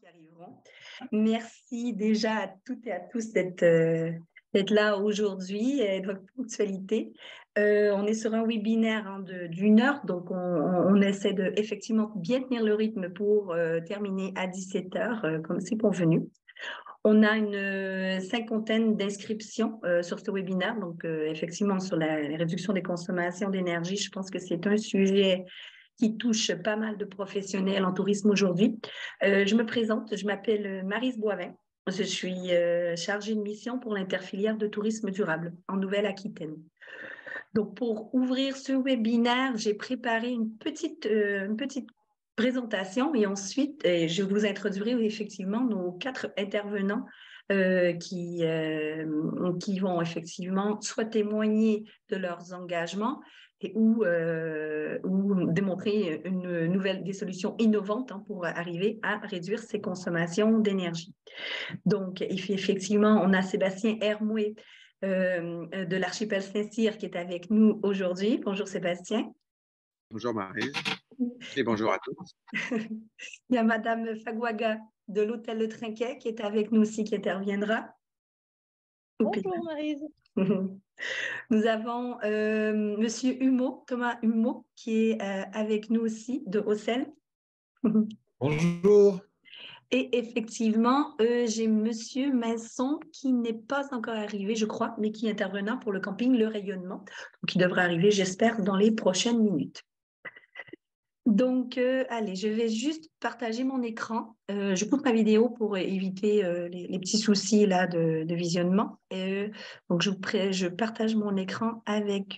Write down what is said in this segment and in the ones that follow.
qui arriveront. Merci déjà à toutes et à tous d'être là aujourd'hui et de votre ponctualité. On est sur un webinaire d'une heure, donc on essaie de effectivement bien tenir le rythme pour terminer à 17 heures, comme c'est convenu. On a une cinquantaine d'inscriptions sur ce webinaire, donc effectivement sur la réduction des consommations d'énergie, je pense que c'est un sujet qui touche pas mal de professionnels en tourisme aujourd'hui. Je me présente, je m'appelle Maryse Boivin. Je suis chargée de mission pour l'interfilière de tourisme durable en Nouvelle-Aquitaine. Donc, pour ouvrir ce webinaire, j'ai préparé une petite présentation et ensuite, je vous introduirai effectivement nos 4 intervenants qui vont effectivement soit témoigner de leurs engagements ou démontrer des solutions innovantes pour arriver à réduire ses consommations d'énergie. Donc, effectivement, on a Sébastien Hermouet de l'archipel Saint-Cyr qui est avec nous aujourd'hui. Bonjour Sébastien. Bonjour Maryse et bonjour à tous. Il y a Madame Fagouaga de l'hôtel Le Trinquet qui est avec nous aussi, qui interviendra. Bonjour Maryse. Nous avons Monsieur Humeau, Thomas Humeau, qui est avec nous aussi de Haussel. Bonjour. Et effectivement, j'ai Monsieur Masson qui n'est pas encore arrivé, je crois, mais qui est intervenant pour le camping Le Rayonnement, qui devrait arriver, j'espère, dans les prochaines minutes. Donc, allez, je vais juste partager mon écran. Je coupe ma vidéo pour éviter les petits soucis là de visionnement. Donc, je partage mon écran avec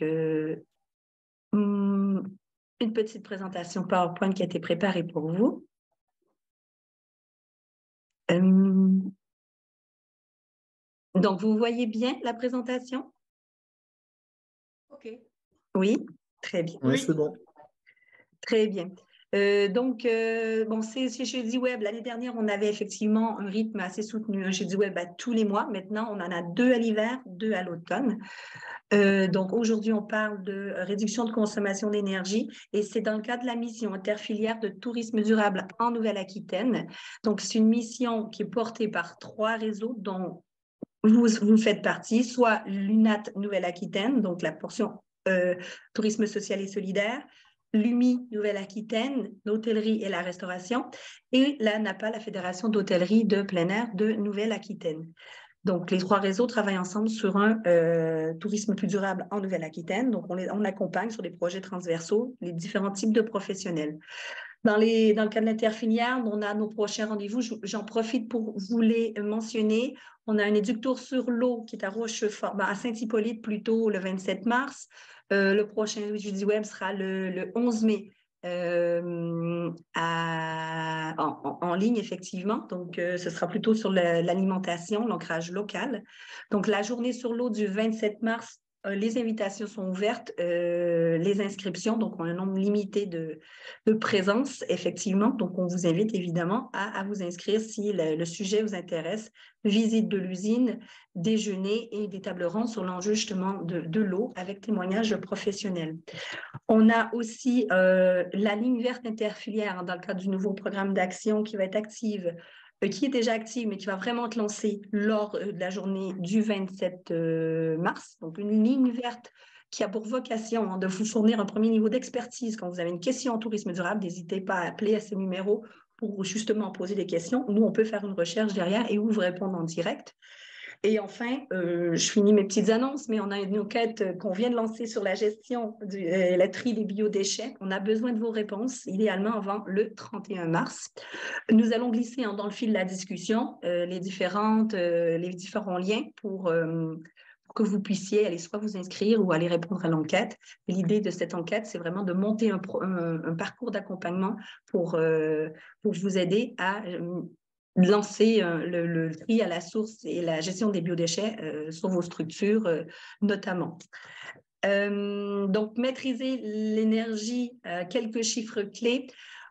une petite présentation PowerPoint qui a été préparée pour vous. Donc, vous voyez bien la présentation? OK. Oui, très bien. Oui, c'est bon. Très bien. Bon, c'est Jeudi Web. L'année dernière, on avait effectivement un rythme assez soutenu, un Jeudi Web à tous les mois. Maintenant, on en a 2 à l'hiver, 2 à l'automne. Donc, aujourd'hui, on parle de réduction de consommation d'énergie et c'est dans le cadre de la mission interfilière de tourisme durable en Nouvelle-Aquitaine. Donc, c'est une mission qui est portée par 3 réseaux dont vous faites partie, soit l'UNAT Nouvelle-Aquitaine, donc la portion tourisme social et solidaire, l'UMI Nouvelle-Aquitaine, l'hôtellerie et la restauration, et la NAPA, la Fédération d'hôtellerie de plein air de Nouvelle-Aquitaine. Donc, les 3 réseaux travaillent ensemble sur un tourisme plus durable en Nouvelle-Aquitaine. Donc, on accompagne sur des projets transversaux les différents types de professionnels. Dans le cadre de l'interfilière, on a nos prochains rendez-vous. J'en profite pour vous les mentionner. On a un éductour sur l'eau qui est à Rochefort, à Saint-Hippolyte plutôt le 27 mars. Le prochain Jeudi Web sera le 11 mai en ligne, effectivement. Donc, ce sera plutôt sur l'alimentation, l'ancrage local. Donc, la journée sur l'eau du 27 mars, les invitations sont ouvertes, les inscriptions, donc on a un nombre limité de présence, effectivement. Donc, on vous invite évidemment à vous inscrire si le sujet vous intéresse. Visite de l'usine, déjeuner et des tables rondes sur l'enjeu justement de l'eau avec témoignages professionnels. On a aussi la ligne verte interfilière dans le cadre du nouveau programme d'action qui va être active, qui est déjà active, mais qui va vraiment être lancée lors de la journée du 27 mars. Donc, une ligne verte qui a pour vocation de vous fournir un premier niveau d'expertise. Quand vous avez une question en tourisme durable, n'hésitez pas à appeler à ce numéro pour justement poser des questions. Nous, on peut faire une recherche derrière et vous répondre en direct. Et enfin, je finis mes petites annonces, mais on a une enquête qu'on vient de lancer sur la gestion la tri des biodéchets. On a besoin de vos réponses, idéalement avant le 31 mars. Nous allons glisser dans le fil de la discussion les différents liens pour que vous puissiez aller soit vous inscrire ou aller répondre à l'enquête. L'idée de cette enquête, c'est vraiment de monter un parcours d'accompagnement pour vous aider à lancer le tri à la source et la gestion des biodéchets sur vos structures notamment. Donc, maîtriser l'énergie, quelques chiffres clés.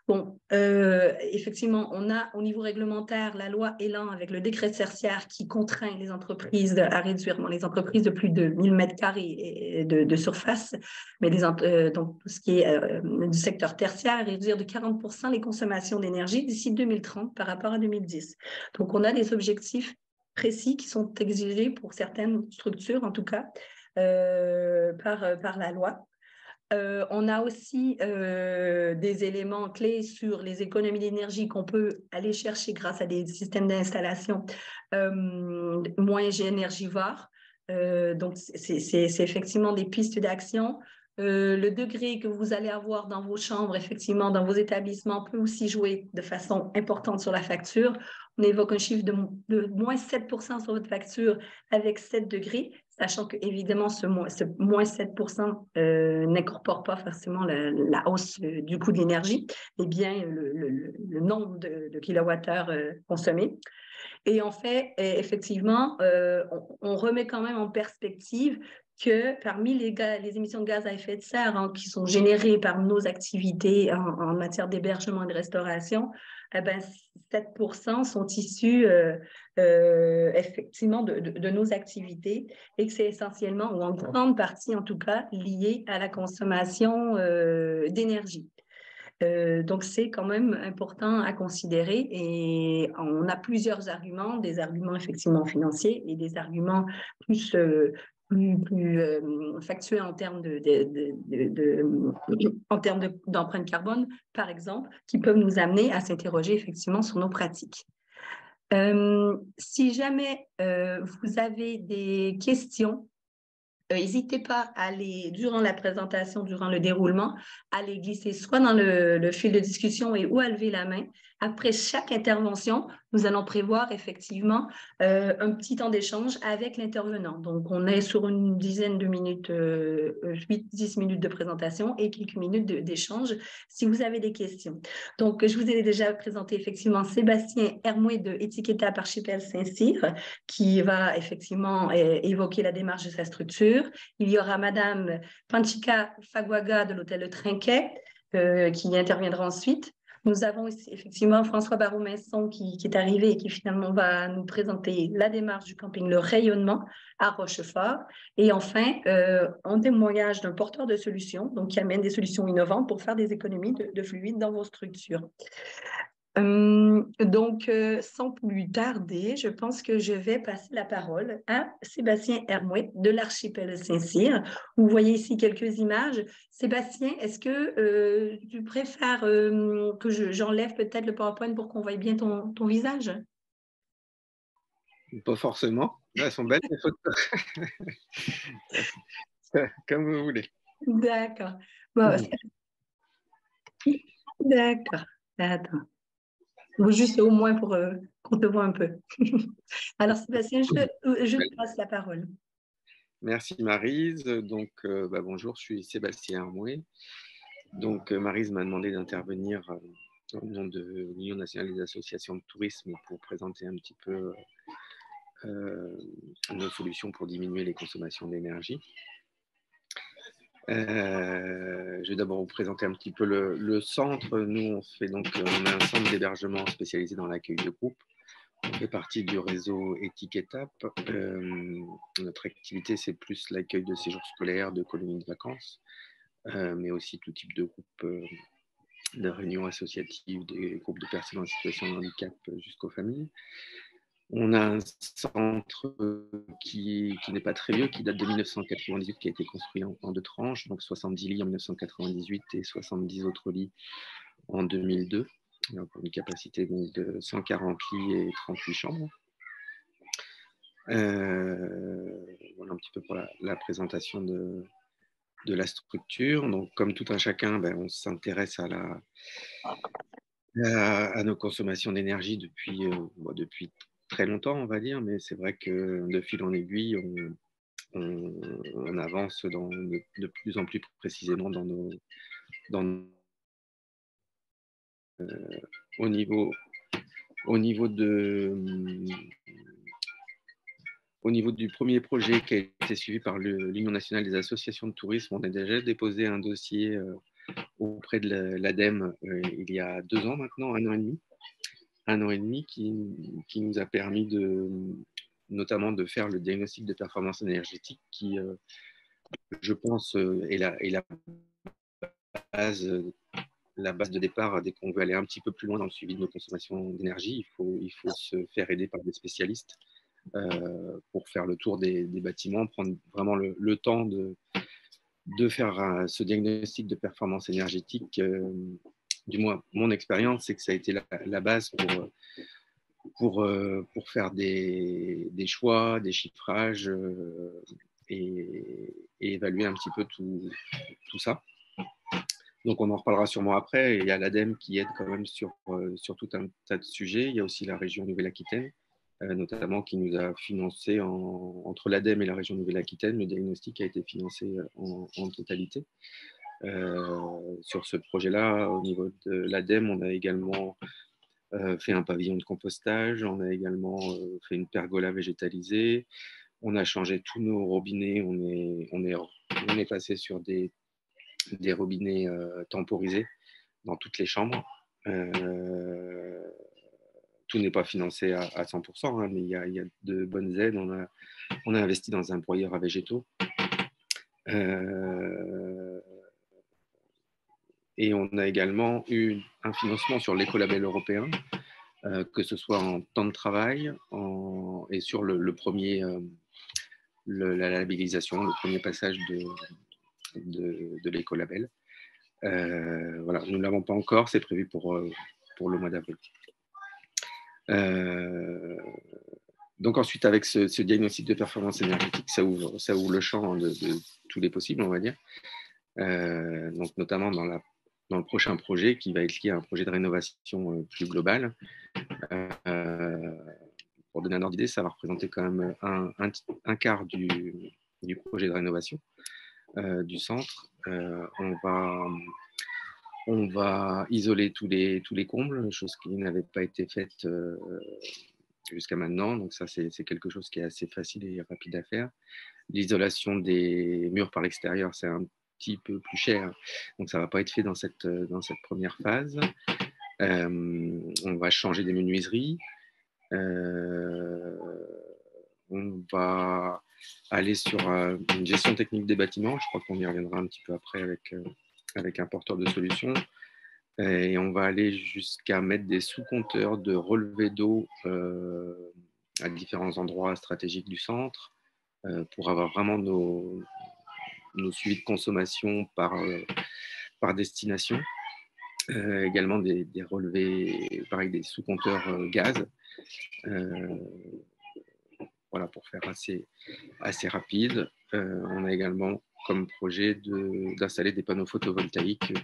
Bon, effectivement, on a au niveau réglementaire la loi Elan avec le décret tertiaire qui contraint les entreprises à réduire, les entreprises de plus de 1000 mètres carrés de surface, mais donc tout ce qui est du secteur tertiaire, à réduire de 40% les consommations d'énergie d'ici 2030 par rapport à 2010. Donc, on a des objectifs précis qui sont exigés pour certaines structures, en tout cas, par la loi. On a aussi des éléments clés sur les économies d'énergie qu'on peut aller chercher grâce à des systèmes d'installation moins énergivores. Donc, c'est effectivement des pistes d'action. Le degré que vous allez avoir dans vos chambres, effectivement, dans vos établissements, peut aussi jouer de façon importante sur la facture. On évoque un chiffre de moins 7% sur votre facture avec 7 degrés, sachant que, évidemment, ce moins 7% n'incorpore pas forcément la hausse du coût de l'énergie, mais bien le nombre de kilowattheures consommés. Et en fait, effectivement, on remet quand même en perspective que parmi les émissions de gaz à effet de serre qui sont générées par nos activités en matière d'hébergement et de restauration, 7% sont issus effectivement de nos activités et que c'est essentiellement, ou en grande partie en tout cas, lié à la consommation d'énergie. Donc, c'est quand même important à considérer et on a plusieurs arguments, des arguments effectivement financiers et des arguments plus factuels en termes d'empreinte carbone, par exemple, qui peuvent nous amener à s'interroger effectivement sur nos pratiques. Si jamais vous avez des questions, n'hésitez pas à durant la présentation, durant le déroulement, à les glisser soit dans le fil de discussion ou à lever la main. Après chaque intervention, nous allons prévoir effectivement un petit temps d'échange avec l'intervenant. Donc, on est sur une dizaine de minutes, 8-10 minutes de présentation et quelques minutes d'échange si vous avez des questions. Donc, je vous ai déjà présenté effectivement Sébastien Hermouet de Etiqueta Archipel Saint-Cyr qui va effectivement évoquer la démarche de sa structure. Il y aura Madame Panchika Fagwaga de l'hôtel Le Trinquet qui interviendra ensuite. Nous avons ici, effectivement François Barraud-Messon qui est arrivé et qui finalement va nous présenter la démarche du camping Le Rayonnement à Rochefort. Et enfin, un témoignage d'un porteur de solutions, donc qui amène des solutions innovantes pour faire des économies de fluide dans vos structures. Donc, sans plus tarder, je pense que je vais passer la parole à Sébastien Hermouet de l'archipel Saint-Cyr. Vous voyez ici quelques images. Sébastien, est-ce que tu préfères que j'enlève peut-être le PowerPoint pour qu'on voie bien ton visage? Pas forcément. Elles sont belles, les photos. Comme vous voulez. D'accord. Bon, d'accord. Attends. Juste au moins pour qu'on te voit un peu. Alors, Sébastien, je te passe la parole. Merci Maryse. Donc, bonjour, je suis Sébastien Hermouet. Donc, Maryse m'a demandé d'intervenir au nom de l'Union nationale des associations de tourisme pour présenter un petit peu nos solutions pour diminuer les consommations d'énergie. Je vais d'abord vous présenter un petit peu le centre. Nous, on a un centre d'hébergement spécialisé dans l'accueil de groupe. On fait partie du réseau Etiqueta. Notre activité, c'est plus l'accueil de séjours scolaires, de colonies de vacances, mais aussi tout type de groupes, de réunions associatives, des groupes de personnes en situation de handicap jusqu'aux familles. On a un centre qui n'est pas très vieux, qui date de 1998, qui a été construit en 2 tranches, donc 70 lits en 1998 et 70 autres lits en 2002, pour une capacité donc, de 140 lits et 38 chambres. Voilà un petit peu pour la présentation de la structure. Donc, comme tout un chacun, on s'intéresse à nos consommations d'énergie depuis très longtemps, on va dire, mais c'est vrai que de fil en aiguille, on avance de plus en plus précisément au niveau du premier projet qui a été suivi par l'Union nationale des associations de tourisme. On a déjà déposé un dossier auprès de l'ADEME il y a 2 ans maintenant, 1 an et demi qui nous a permis notamment de faire le diagnostic de performance énergétique qui, je pense, est base, la base de départ dès qu'on veut aller un petit peu plus loin dans le suivi de nos consommations d'énergie. Il faut se faire aider par des spécialistes pour faire le tour des bâtiments, prendre vraiment le temps de faire ce diagnostic de performance énergétique. Du moins, mon expérience, c'est que ça a été la base pour faire des choix, des chiffrages et évaluer un petit peu tout ça. Donc, on en reparlera sûrement après. Il y a l'ADEME qui aide quand même sur tout un tas de sujets. Il y a aussi la région Nouvelle-Aquitaine, notamment qui nous a financé entre l'ADEME et la région Nouvelle-Aquitaine. Le diagnostic a été financé en totalité. Sur ce projet-là, au niveau de l'ADEME, on a également fait un pavillon de compostage, on a également fait une pergola végétalisée, on a changé tous nos robinets, on est passé sur des robinets temporisés dans toutes les chambres. Tout n'est pas financé à 100%, hein, mais il y a de bonnes aides. On a investi dans un broyeur à végétaux. Et on a également eu un financement sur l'écolabel européen, que ce soit en temps de travail et sur le premier, la labellisation, le premier passage de l'écolabel. Voilà, nous ne l'avons pas encore, c'est prévu pour le mois d'avril. Donc ensuite, avec ce diagnostic de performance énergétique, ça ouvre le champ de tous les possibles, on va dire. Donc notamment dans le prochain projet qui va être lié à un projet de rénovation plus global. Pour donner un ordre d'idée, ça va représenter quand même un quart du projet de rénovation du centre. On va isoler tous les combles, chose qui n'avait pas été faite jusqu'à maintenant. Donc ça, c'est quelque chose qui est assez facile et rapide à faire. L'isolation des murs par l'extérieur, c'est un petit peu plus cher. Donc ça ne va pas être fait dans cette première phase. On va changer des menuiseries. On va aller sur une gestion technique des bâtiments. Je crois qu'on y reviendra un petit peu après avec un porteur de solutions. Et on va aller jusqu'à mettre des sous-compteurs de relevés d'eau à différents endroits stratégiques du centre pour avoir vraiment nos suivis de consommation par destination. Également des relevés, pareil, des sous-compteurs gaz. Voilà, pour faire assez rapide. On a également comme projet d'installer des panneaux photovoltaïques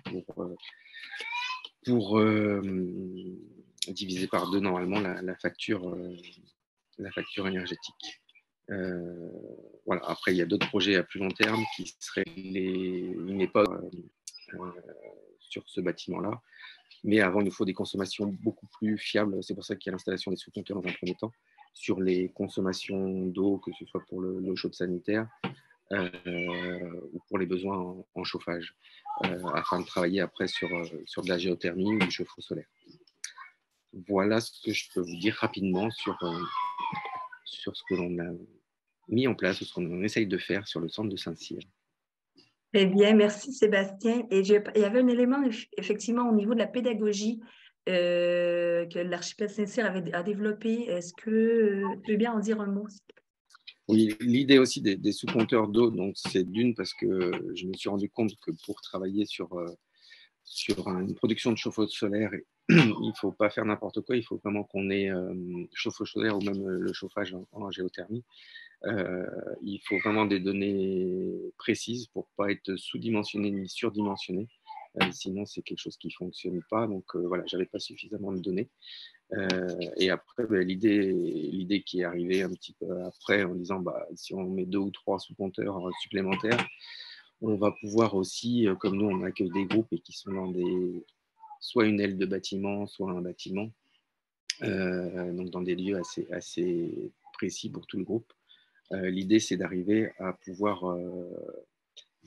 pour diviser par 2 normalement la facture énergétique. Voilà. Après, il y a d'autres projets à plus long terme qui seraient une époque sur ce bâtiment-là. Mais avant, il nous faut des consommations beaucoup plus fiables. C'est pour ça qu'il y a l'installation des sous-compteurs dans un premier temps sur les consommations d'eau, que ce soit pour l'eau chaude sanitaire ou pour les besoins en chauffage, afin de travailler après sur de la géothermie ou du chauffe-eau solaire. Voilà ce que je peux vous dire rapidement sur ce que l'on a mis en place, ce qu'on essaye de faire sur le centre de Saint-Cyr. Très bien, merci Sébastien. Et il y avait un élément effectivement au niveau de la pédagogie que l'archipel Saint-Cyr a développé. Est-ce que tu veux bien en dire un mot? Oui, l'idée aussi des sous-compteurs d'eau, donc c'est d'une parce que je me suis rendu compte que pour travailler sur une production de chauffe-eau solaire, il ne faut pas faire n'importe quoi, il faut vraiment qu'on ait chauffe-eau solaire ou même le chauffage en géothermie. Il faut vraiment des données précises pour ne pas être sous-dimensionné ni surdimensionné. Sinon, c'est quelque chose qui ne fonctionne pas. Donc voilà, je n'avais pas suffisamment de données. Et après, l'idée qui est arrivée un petit peu après en disant si on met 2 ou 3 sous-compteurs supplémentaires, on va pouvoir aussi, comme nous on accueille des groupes et qui sont dans soit une aile de bâtiment, soit un bâtiment, donc dans des lieux assez précis pour tout le groupe. L'idée c'est d'arriver à pouvoir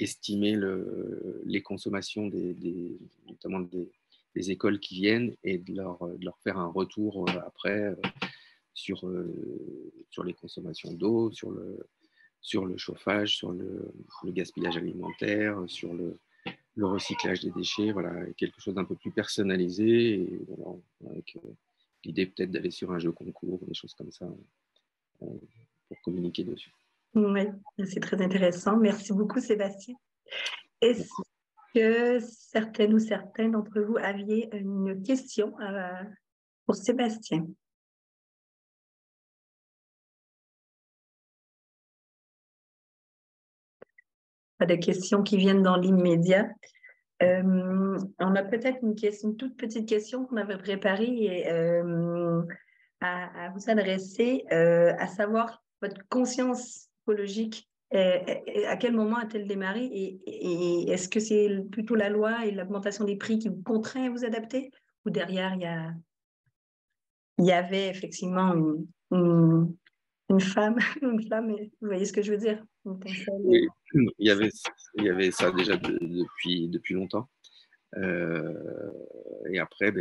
estimer les consommations notamment des écoles qui viennent et de leur faire un retour après sur les consommations d'eau, sur le chauffage, sur le gaspillage alimentaire, sur le recyclage des déchets, voilà, quelque chose d'un peu plus personnalisé, et voilà, avec l'idée peut-être d'aller sur un jeu concours, des choses comme ça, pour communiquer dessus. Oui, c'est très intéressant. Merci beaucoup, Sébastien. Est-ce que certaines ou certains d'entre vous aviez une question pour Sébastien? Pas de questions qui viennent dans l'immédiat. On a peut-être une toute petite question qu'on avait préparée à vous adresser, à savoir votre conscience écologique. À quel moment a-t-elle démarré et est-ce que c'est plutôt la loi et l'augmentation des prix qui vous contraint à vous adapter ou derrière il y avait effectivement une femme, une flamme, vous voyez ce que je veux dire? Oui, il y avait ça déjà depuis longtemps. Et après,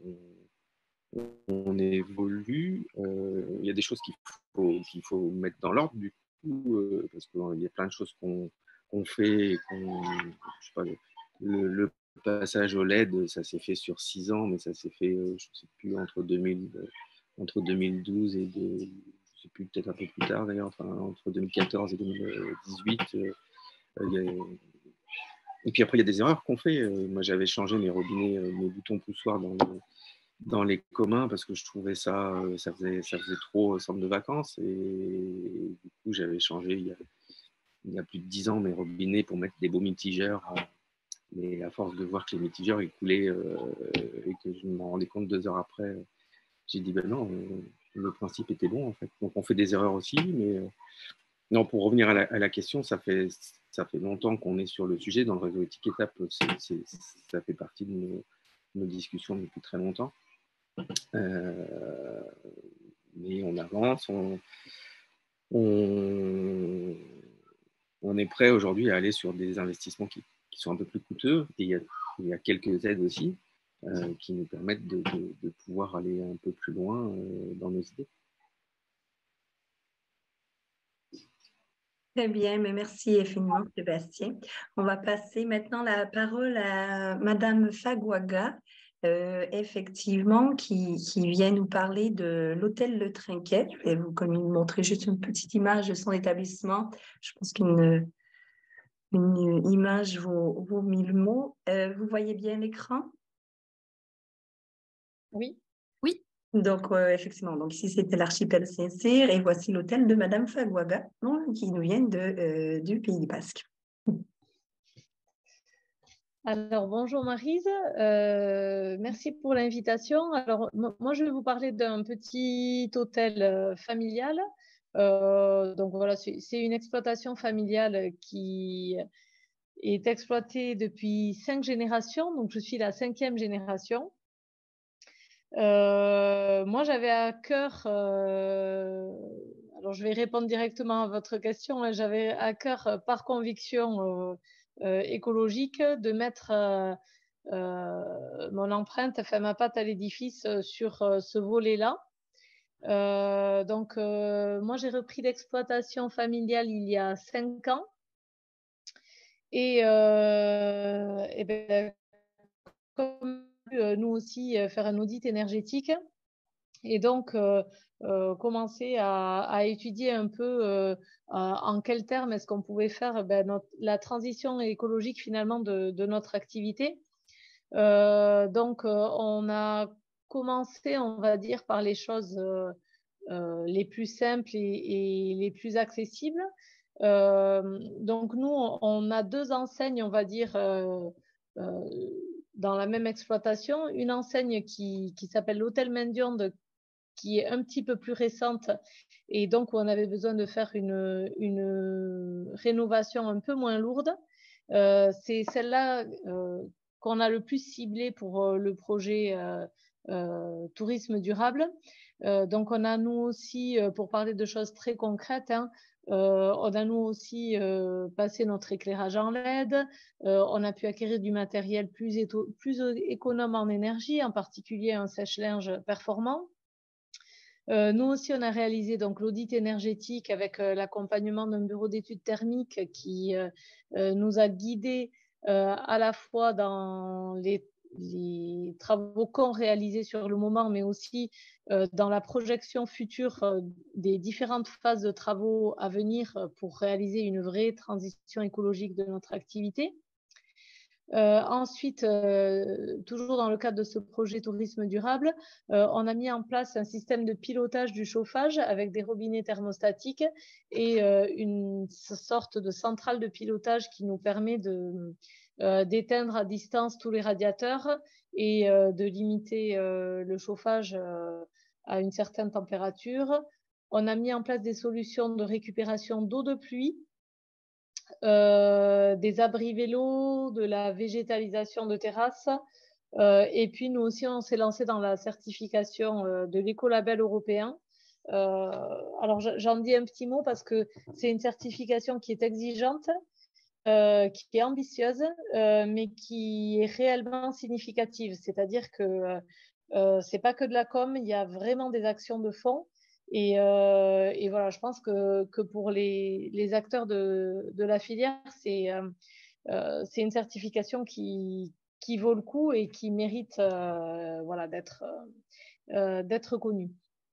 on évolue. Il y a des choses qu'il faut mettre dans l'ordre, du coup, parce qu'il y a plein de choses qu'on fait. Je sais pas, le passage au LED, ça s'est fait sur 6 ans, mais ça s'est fait, je ne sais plus, entre 2012 et je sais plus, peut-être un peu plus tard d'ailleurs, enfin, entre 2014 et 2018. Et puis après, il y a des erreurs qu'on fait. Moi, j'avais changé mes robinets, mes boutons poussoirs dans les communs parce que je trouvais ça faisait trop centre de vacances. Et du coup, j'avais changé il y a plus de 10 ans mes robinets pour mettre des beaux mitigeurs. Mais à force de voir que les mitigeurs ils coulaient et que je m'en rendais compte 2 heures après, j'ai dit ben non, le principe était bon en fait. Donc on fait des erreurs aussi, mais non, pour revenir à la question, ça fait longtemps qu'on est sur le sujet. Dans le réseau Éthique Étape, ça fait partie de nos discussions depuis très longtemps. Mais on avance, on est prêt aujourd'hui à aller sur des investissements qui sont un peu plus coûteux. Et il y a quelques aides aussi qui nous permettent de pouvoir aller un peu plus loin dans nos idées. Très bien, mais merci infiniment, Sébastien. On va passer maintenant la parole à Madame Fagouaga, effectivement, qui vient nous parler de l'hôtel Le Trinquet. Je vais vous montrer juste une petite image de son établissement. Je pense qu'une image vaut 1000 mots. Vous voyez bien l'écran? Oui. Oui. Donc, effectivement, donc ici, c'était l'archipel Saint-Cyr et voici l'hôtel de Madame Fagouaga, qui nous vient du Pays Basque. Alors, bonjour Maryse, merci pour l'invitation. Alors, moi, je vais vous parler d'un petit hôtel familial. Donc, voilà, c'est une exploitation familiale qui est exploitée depuis 5 générations. Donc, je suis la 5e génération. Moi, j'avais à cœur, alors je vais répondre directement à votre question, j'avais à cœur, par conviction écologique, de mettre mon empreinte, enfin ma patte à l'édifice sur ce volet-là. Donc, moi, j'ai repris l'exploitation familiale il y a 5 ans. Et ben, comme nous aussi, faire un audit énergétique. Et donc, commencer à étudier un peu en quels termes est-ce qu'on pouvait faire la transition écologique finalement de notre activité. Donc, on a commencé, on va dire, par les choses les plus simples et les plus accessibles. Donc, nous, on a 2 enseignes, on va dire, dans la même exploitation. Une enseigne qui s'appelle l'Hôtel Mendiande, qui est un petit peu plus récente et donc où on avait besoin de faire une rénovation un peu moins lourde. C'est celle-là qu'on a le plus ciblée pour le projet tourisme durable. Donc on a nous aussi, pour parler de choses très concrètes, On a nous aussi passé notre éclairage en LED. On a pu acquérir du matériel plus économe en énergie, en particulier un sèche-linge performant. Nous aussi, on a réalisé donc l'audit énergétique avec l'accompagnement d'un bureau d'études thermiques qui nous a guidés à la fois dans les travaux qu'on réalisait sur le moment, mais aussi dans la projection future des différentes phases de travaux à venir pour réaliser une vraie transition écologique de notre activité. Ensuite, toujours dans le cadre de ce projet tourisme durable, on a mis en place un système de pilotage du chauffage avec des robinets thermostatiques et une sorte de centrale de pilotage qui nous permet d'éteindre à distance tous les radiateurs et de limiter le chauffage à une certaine température. On a mis en place des solutions de récupération d'eau de pluie, des abris vélos, de la végétalisation de terrasses. Et puis, nous aussi, on s'est lancé dans la certification de l'écolabel européen. Alors, j'en dis un petit mot parce que c'est une certification qui est exigeante, qui est ambitieuse, mais qui est réellement significative. C'est-à-dire que c'est pas que de la com, il y a vraiment des actions de fond. Et voilà, je pense que pour les acteurs de la filière, c'est une certification qui vaut le coup et qui mérite voilà, d'être connue.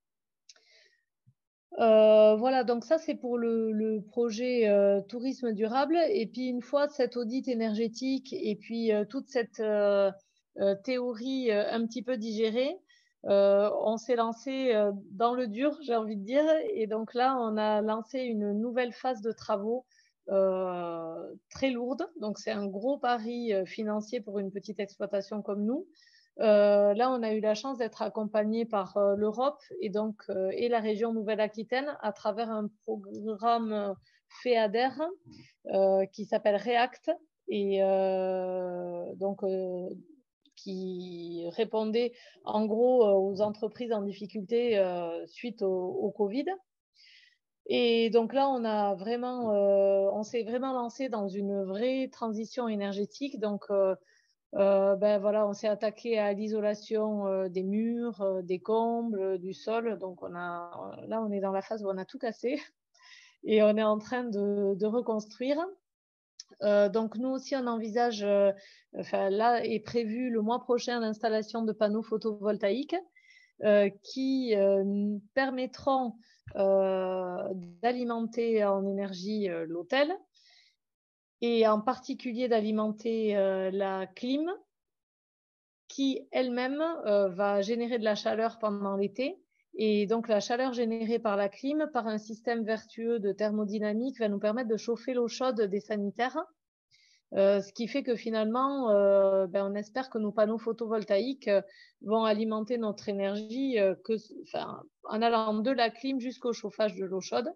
Voilà, donc ça c'est pour le projet tourisme durable. Et puis une fois cet audit énergétique et puis toute cette théorie un petit peu digérée, on s'est lancé dans le dur, j'ai envie de dire. Et donc là, on a lancé une nouvelle phase de travaux très lourde. Donc c'est un gros pari financier pour une petite exploitation comme nous. Là, on a eu la chance d'être accompagné par l'Europe et donc et la région Nouvelle-Aquitaine à travers un programme FEADER qui s'appelle REACT et donc qui répondait en gros aux entreprises en difficulté suite au Covid. Et donc là, on s'est vraiment lancé dans une vraie transition énergétique. Donc ben voilà, on s'est attaqué à l'isolation des murs, des combles, du sol. Donc là, on est dans la phase où on a tout cassé et on est en train de reconstruire. Donc nous aussi, on envisage, enfin là est prévu le mois prochain l'installation de panneaux photovoltaïques qui permettront d'alimenter en énergie l'hôtel et en particulier d'alimenter la clim qui elle-même va générer de la chaleur pendant l'été. Et donc la chaleur générée par la clim, par un système vertueux de thermodynamique, va nous permettre de chauffer l'eau chaude des sanitaires. Ce qui fait que finalement, on espère que nos panneaux photovoltaïques vont alimenter notre énergie en allant de la clim jusqu'au chauffage de l'eau chaude.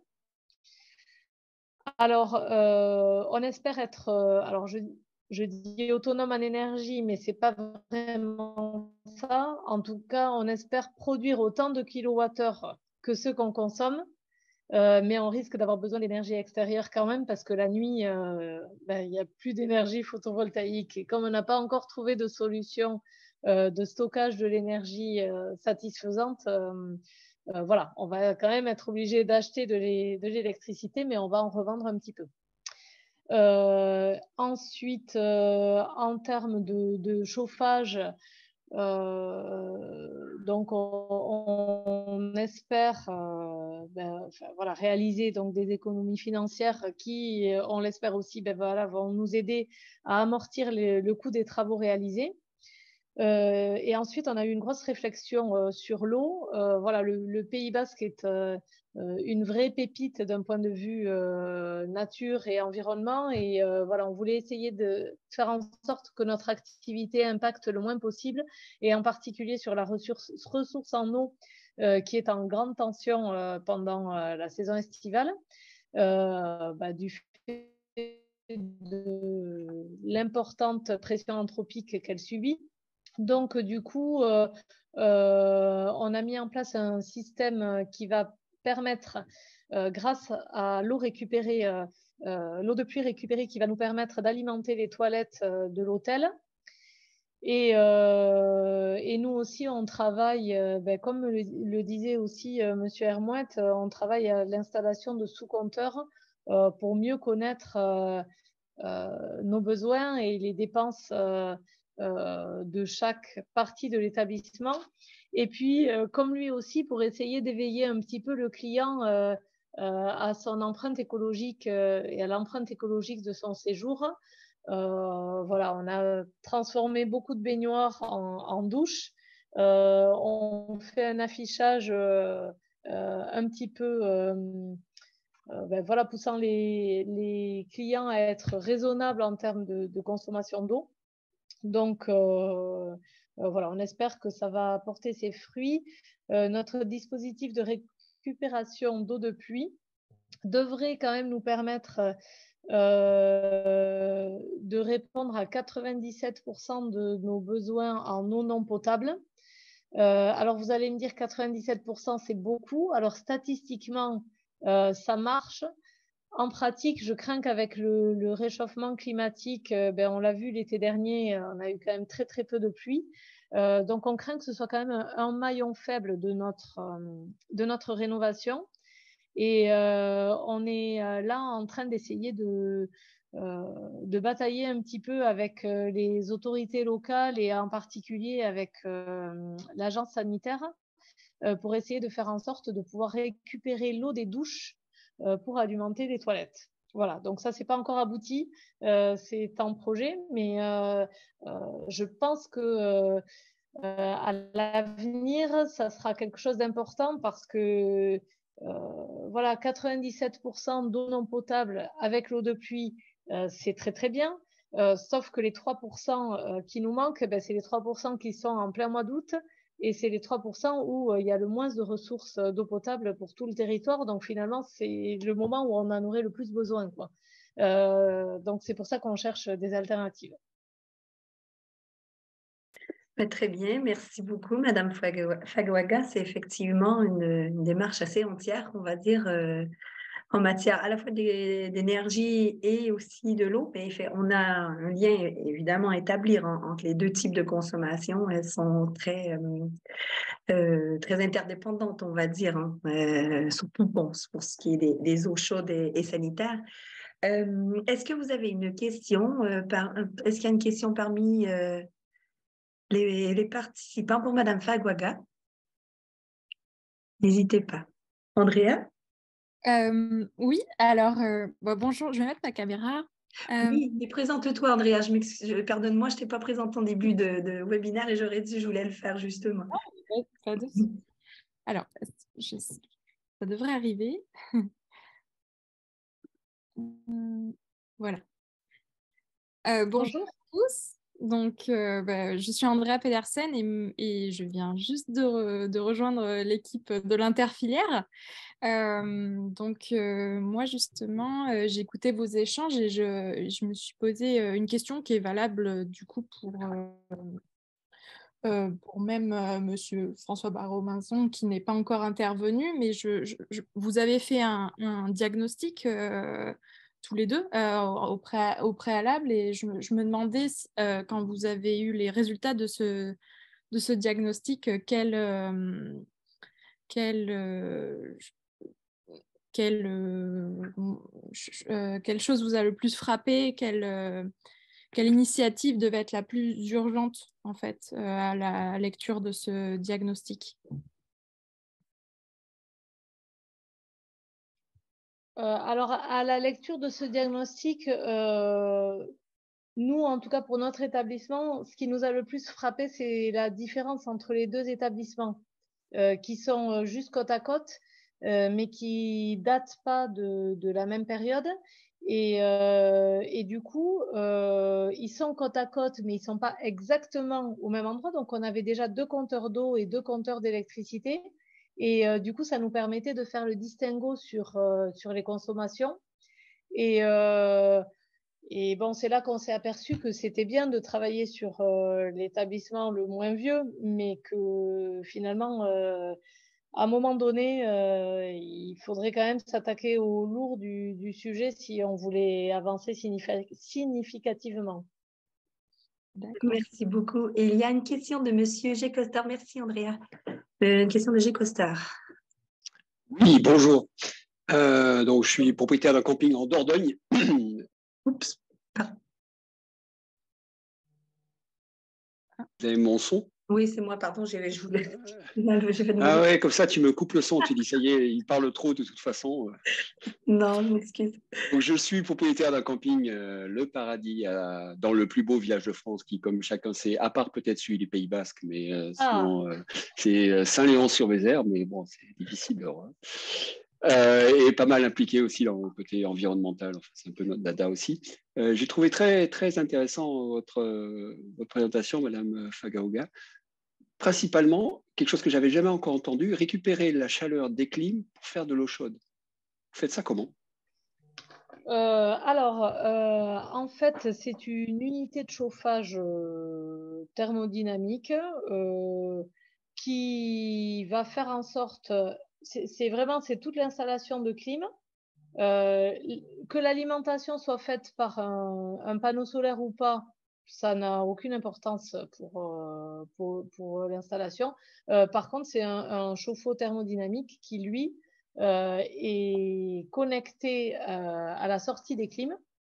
Alors, on espère être, alors je dis autonome en énergie, mais c'est pas vraiment ça. En tout cas, on espère produire autant de kilowattheures que ceux qu'on consomme, mais on risque d'avoir besoin d'énergie extérieure quand même parce que la nuit, il n'y a plus d'énergie photovoltaïque. Et comme on n'a pas encore trouvé de solution de stockage de l'énergie satisfaisante, voilà, on va quand même être obligé d'acheter de l'électricité, mais on va en revendre un petit peu. Ensuite, en termes de chauffage, donc on espère voilà, réaliser donc des économies financières qui, on l'espère aussi, voilà, vont nous aider à amortir le coût des travaux réalisés. Et ensuite, on a eu une grosse réflexion sur l'eau. Voilà, le Pays Basque est une vraie pépite d'un point de vue nature et environnement. Et voilà, on voulait essayer de faire en sorte que notre activité impacte le moins possible, et en particulier sur la ressource en eau qui est en grande tension pendant la saison estivale, du fait de l'importante pression anthropique qu'elle subit. Donc, du coup, on a mis en place un système qui va permettre grâce à l'eau récupérée, l'eau de pluie récupérée qui va nous permettre d'alimenter les toilettes de l'hôtel. Et nous aussi, on travaille, comme le disait aussi Monsieur Hermouette, on travaille à l'installation de sous-compteurs pour mieux connaître nos besoins et les dépenses de chaque partie de l'établissement. Et puis, comme lui aussi, pour essayer d'éveiller un petit peu le client à son empreinte écologique et à l'empreinte écologique de son séjour. Voilà, on a transformé beaucoup de baignoires en douches. On fait un affichage un petit peu voilà, poussant les clients à être raisonnables en termes de consommation d'eau. Donc, voilà, on espère que ça va porter ses fruits. Notre dispositif de récupération d'eau de pluie devrait quand même nous permettre de répondre à 97% de nos besoins en eau non potable. Alors, vous allez me dire 97%, c'est beaucoup. Alors, statistiquement, ça marche. En pratique, je crains qu'avec le réchauffement climatique, on l'a vu l'été dernier, on a eu quand même très, très peu de pluie. Donc, on craint que ce soit quand même un maillon faible de notre rénovation. Et on est là en train d'essayer de batailler un petit peu avec les autorités locales et en particulier avec l'agence sanitaire pour essayer de faire en sorte de pouvoir récupérer l'eau des douches pour alimenter les toilettes. Voilà, donc ça, c'est pas encore abouti, c'est en projet, mais je pense que à l'avenir, ça sera quelque chose d'important parce que voilà, 97% d'eau non potable avec l'eau de pluie, c'est très très bien. Sauf que les 3% qui nous manquent, c'est les 3% qui sont en plein mois d'août et c'est les 3% où il y a le moins de ressources d'eau potable pour tout le territoire. Donc finalement, c'est le moment où on en aurait le plus besoin, quoi. Donc c'est pour ça qu'on cherche des alternatives. Très bien, merci beaucoup, Madame Fagoaga. C'est effectivement une démarche assez entière, on va dire, en matière à la fois d'énergie et aussi de l'eau. Mais on a un lien évidemment à établir entre les deux types de consommation. Elles sont très interdépendantes, on va dire, hein. Surtout bon, pour ce qui est des eaux chaudes et sanitaires. Est-ce que vous avez une question est-ce qu'il y a une question parmi les participants pour Madame Fagoaga? N'hésitez pas. Andrea? Oui, alors, bonjour, je vais mettre ma caméra. Oui, et présente-toi, Andrea. Pardonne-moi, je ne t'ai pas présentée en début de webinaire et j'aurais dit, je voulais le faire justement. Pas de souci. Alors, ça devrait arriver. Voilà. Bonjour à tous. Donc, je suis Andrea Pedersen et je viens juste de rejoindre l'équipe de l'interfilière. Moi, justement, j'ai écouté vos échanges et je me suis posé une question qui est valable du coup pour même Monsieur François Barreau-Manson qui n'est pas encore intervenu, mais vous avez fait un diagnostic tous les deux au préalable et je me demandais quand vous avez eu les résultats de ce diagnostic, quelle chose vous a le plus frappé, quelle initiative devait être la plus urgente en fait à la lecture de ce diagnostic? Alors, à la lecture de ce diagnostic, nous, en tout cas pour notre établissement, ce qui nous a le plus frappé, c'est la différence entre les deux établissements qui sont juste côte à côte, mais qui datent pas de la même période. Et du coup, ils sont côte à côte, mais ils sont pas exactement au même endroit. Donc, on avait déjà 2 compteurs d'eau et 2 compteurs d'électricité. Et du coup, ça nous permettait de faire le distinguo sur les consommations. Et bon, c'est là qu'on s'est aperçu que c'était bien de travailler sur l'établissement le moins vieux, mais que finalement, à un moment donné, il faudrait quand même s'attaquer au lourd du sujet si on voulait avancer significativement. D'accord. Merci beaucoup. Et il y a une question de Monsieur G. Costard. Merci, Andrea. Une question de G. Costard. Oui, bonjour. Donc, je suis propriétaire d'un camping en Dordogne. Oups. Vous avez mon son? Oui, c'est moi, pardon, je voulais. J'ai fait de Ah mauvais. ouais, comme ça, tu me coupes le son. Tu dis, ça y est, il parle trop de toute façon. Non, je m'excuse. Donc, je suis propriétaire d'un camping, Le Paradis, dans le plus beau village de France, qui, comme chacun sait, à part peut-être celui du Pays Basque, mais sinon, c'est Saint-Léon-sur-Vézère, mais bon, c'est difficile. Et pas mal impliqué aussi dans le côté environnemental, enfin, c'est un peu notre dada aussi. J'ai trouvé très, très intéressant votre présentation, Madame Fagaoga. Principalement, quelque chose que j'avais jamais encore entendu, récupérer la chaleur des clim pour faire de l'eau chaude. Vous faites ça comment? En fait, c'est une unité de chauffage thermodynamique qui va faire en sorte, c'est toute l'installation de clim, que l'alimentation soit faite par un panneau solaire ou pas, ça n'a aucune importance pour l'installation. Par contre, c'est un chauffe-eau thermodynamique qui, lui, est connecté à la sortie des clims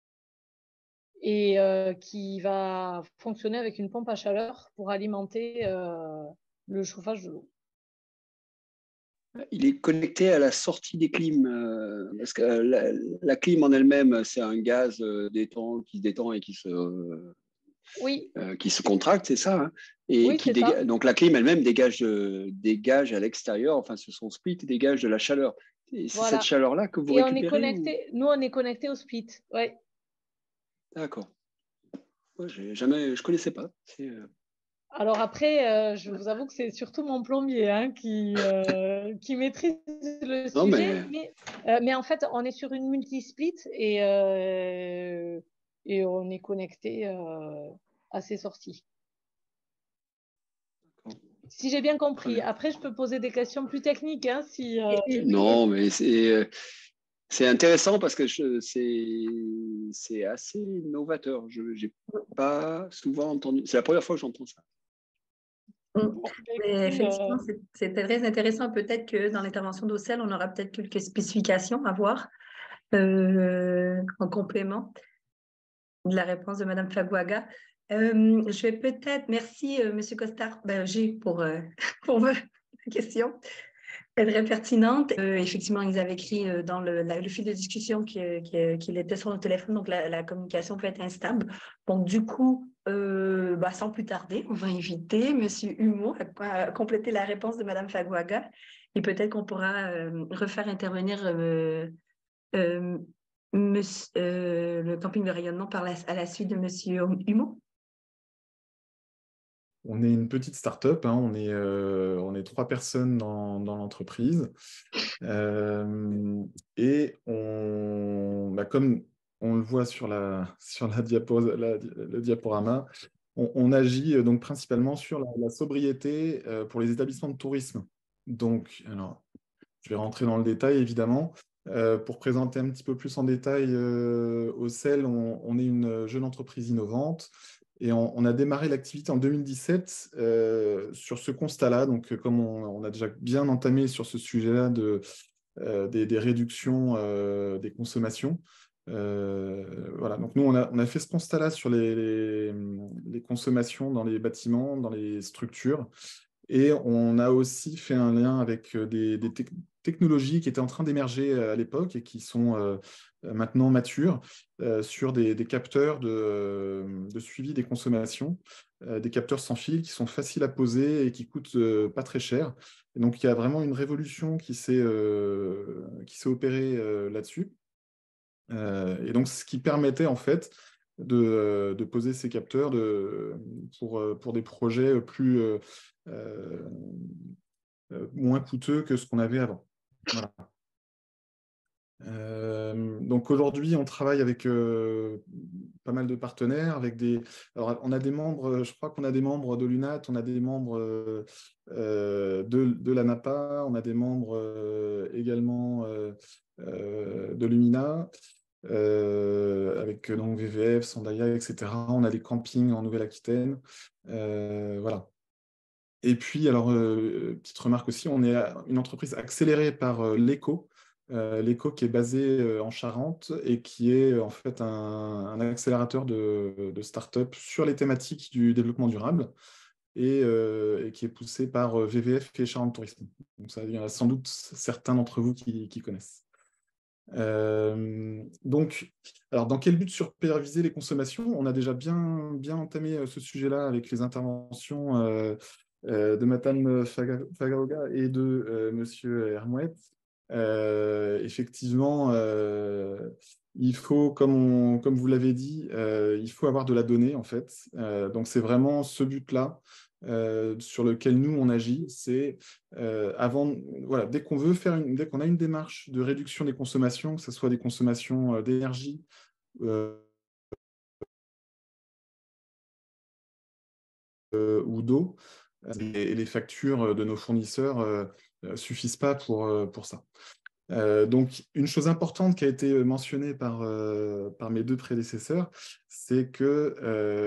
et qui va fonctionner avec une pompe à chaleur pour alimenter le chauffage de l'eau. Il est connecté à la sortie des clims, parce que la clim en elle-même, c'est un gaz qui se détend et Oui, qui se contracte, c'est ça, hein, et oui, c'est ça. donc la clim elle-même dégage à l'extérieur, enfin sur son split, dégage de la chaleur. Et c'est cette Voilà. chaleur-là que vous Et on est récupérez connecté, nous, on est connecté au split. Ouais. D'accord. Ouais, je connaissais pas. Alors après, je vous avoue que c'est surtout mon plombier qui maîtrise le Non, sujet, mais mais en fait, on est sur une multi-split et on est connecté à ces sorties. Si j'ai bien compris. Après, je peux poser des questions plus techniques. Hein, non, mais c'est intéressant parce que c'est assez novateur. Je n'ai pas souvent entendu. C'est la première fois que j'entends ça. Effectivement, c'est très intéressant. Peut-être que dans l'intervention d'Ocel, on aura peut-être quelques spécifications à voir en complément de la réponse de Mme Faguaga. Je vais peut-être, merci M. Costard, pour la question. Elle est très pertinente. Effectivement, ils avaient écrit dans le fil de discussion qu'il était sur le téléphone, donc la communication peut être instable. Donc, du coup, sans plus tarder, on va inviter M. Humeau à compléter la réponse de Mme Faguaga et peut-être qu'on pourra refaire intervenir le camping de rayonnement à la suite de M. Humeau. On est une petite start-up, hein, on est 3 personnes dans l'entreprise. Et comme on le voit sur le diaporama, on agit donc principalement sur la sobriété pour les établissements de tourisme. Donc, alors, je vais rentrer dans le détail, évidemment. Pour présenter un petit peu plus en détail Ocel, on est une jeune entreprise innovante et on a démarré l'activité en 2017 sur ce constat-là. Donc, comme on a déjà bien entamé sur ce sujet-là des réductions des consommations. Voilà. Donc, nous, on a fait ce constat-là sur les consommations dans les bâtiments, dans les structures. Et on a aussi fait un lien avec des technologies qui étaient en train d'émerger à l'époque et qui sont maintenant matures sur des capteurs de suivi des consommations, des capteurs sans fil qui sont faciles à poser et qui coûtent pas très cher. Et donc, il y a vraiment une révolution qui s'est opérée là-dessus. Et donc, ce qui permettait en fait de poser ces capteurs pour des projets moins coûteux que ce qu'on avait avant. Voilà. Donc aujourd'hui, on travaille avec pas mal de partenaires, avec des. Alors, on a des membres, je crois qu'on a des membres de l'UNAT, on a des membres de l'ANAPA, on a des membres également de l'UMINA, avec donc VVF, Sandaïa, etc. On a des campings en Nouvelle-Aquitaine. Voilà. Et puis, alors, petite remarque aussi, on est une entreprise accélérée par l'ECO. L'ECO qui est basé en Charente et qui est en fait un accélérateur de start-up sur les thématiques du développement durable et qui est poussé par VVF et Charente Tourisme. Donc ça, il y en a sans doute certains d'entre vous qui connaissent. Donc, alors dans quel but superviser les consommations? On a déjà bien entamé ce sujet-là avec les interventions de Madame Fagaoga et de Monsieur Hermouet. Effectivement, il faut, comme vous l'avez dit, il faut avoir de la donnée en fait. Donc c'est vraiment ce but-là sur lequel nous on agit. C'est voilà, dès qu'on a une démarche de réduction des consommations, que ce soit des consommations d'énergie, ou d'eau, et les factures de nos fournisseurs suffisent pas pour ça. Donc, une chose importante qui a été mentionnée par mes deux prédécesseurs, c'est que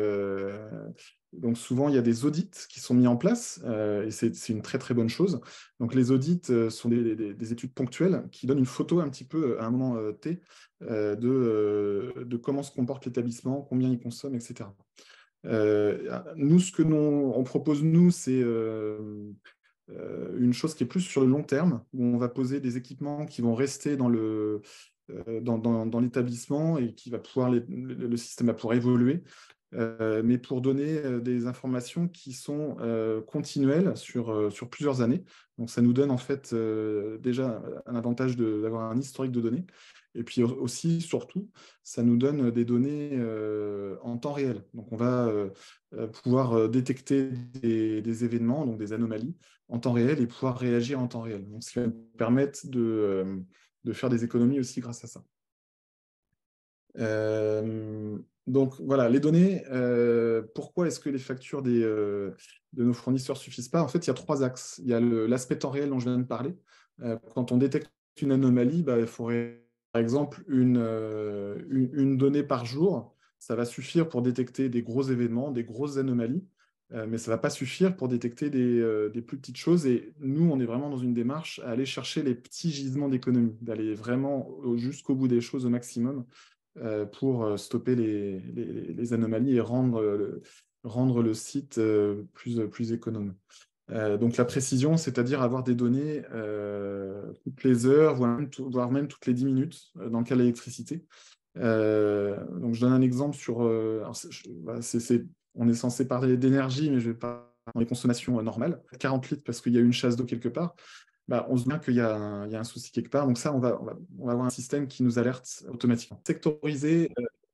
donc souvent, il y a des audits qui sont mis en place, et c'est une très, très bonne chose. Donc, les audits sont des études ponctuelles qui donnent une photo un petit peu, à un moment T, de comment se comporte l'établissement, combien il consomme, etc. Nous, ce que on propose, nous, c'est une chose qui est plus sur le long terme, où on va poser des équipements qui vont rester dans l'établissement et qui va pouvoir le système va pouvoir évoluer, mais pour donner des informations qui sont continuelles sur plusieurs années. Donc ça nous donne en fait déjà un avantage d'avoir un historique de données. Et puis aussi, surtout, ça nous donne des données en temps réel. Donc on va pouvoir détecter des événements, donc des anomalies, en temps réel et pouvoir réagir en temps réel. Donc, ce qui va nous permettre de faire des économies aussi grâce à ça. Donc, voilà, les données, pourquoi est-ce que les factures de nos fournisseurs ne suffisent pas? En fait, il y a trois axes. Il y a l'aspect temps réel dont je viens de parler. Quand on détecte une anomalie, il faudrait, par exemple, une donnée par jour. Ça va suffire pour détecter des gros événements, des grosses anomalies. Mais ça ne va pas suffire pour détecter des plus petites choses. Et nous, on est vraiment dans une démarche à aller chercher les petits gisements d'économie, d'aller vraiment jusqu'au bout des choses au maximum pour stopper les anomalies et rendre le site plus économe. Donc la précision, c'est-à-dire avoir des données toutes les heures, voire même toutes les 10 minutes dans le cas de l'électricité. Donc je donne un exemple sur... on est censé parler d'énergie, mais je vais pas dans les consommations normales. 40 litres parce qu'il y a une chasse d'eau quelque part. On se dit bien qu'il y a un souci quelque part. Donc ça, on va avoir un système qui nous alerte automatiquement. Sectoriser,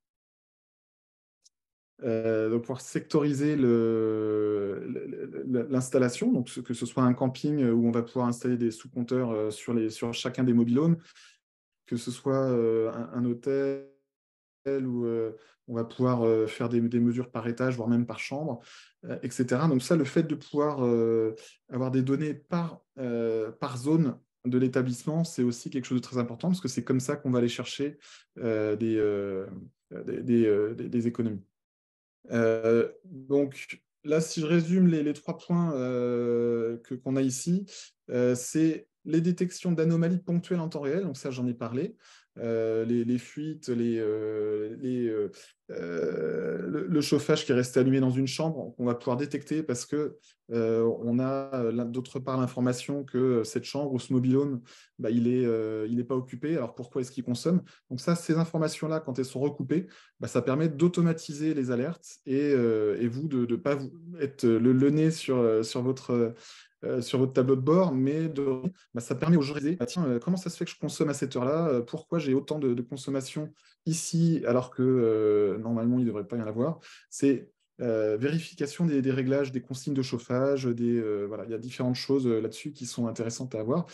donc pouvoir sectoriser l'installation, donc que ce soit un camping où on va pouvoir installer des sous-compteurs sur chacun des mobil-homes, que ce soit un hôtel où on va pouvoir faire des mesures par étage, voire même par chambre, etc. Donc ça, le fait de pouvoir avoir des données par zone de l'établissement, c'est aussi quelque chose de très important, parce que c'est comme ça qu'on va aller chercher des économies. Donc là, si je résume les 3 points qu'on a ici, c'est les détections d'anomalies ponctuelles en temps réel, donc ça j'en ai parlé, les fuites, le chauffage qui est resté allumé dans une chambre, qu'on va pouvoir détecter parce que on a d'autre part l'information que cette chambre ou ce mobile-home, il est pas occupé, alors pourquoi est-ce qu'il consomme? Donc ça, ces informations-là, quand elles sont recoupées, ça permet d'automatiser les alertes et vous de ne pas être le nez sur votre tableau de bord, mais ça permet aujourd'hui de dire comment ça se fait que je consomme à cette heure-là, pourquoi j'ai autant de consommation ici alors que normalement il ne devrait pas y en avoir. C'est vérification des réglages, des consignes de chauffage, voilà, il y a différentes choses là-dessus qui sont intéressantes à avoir.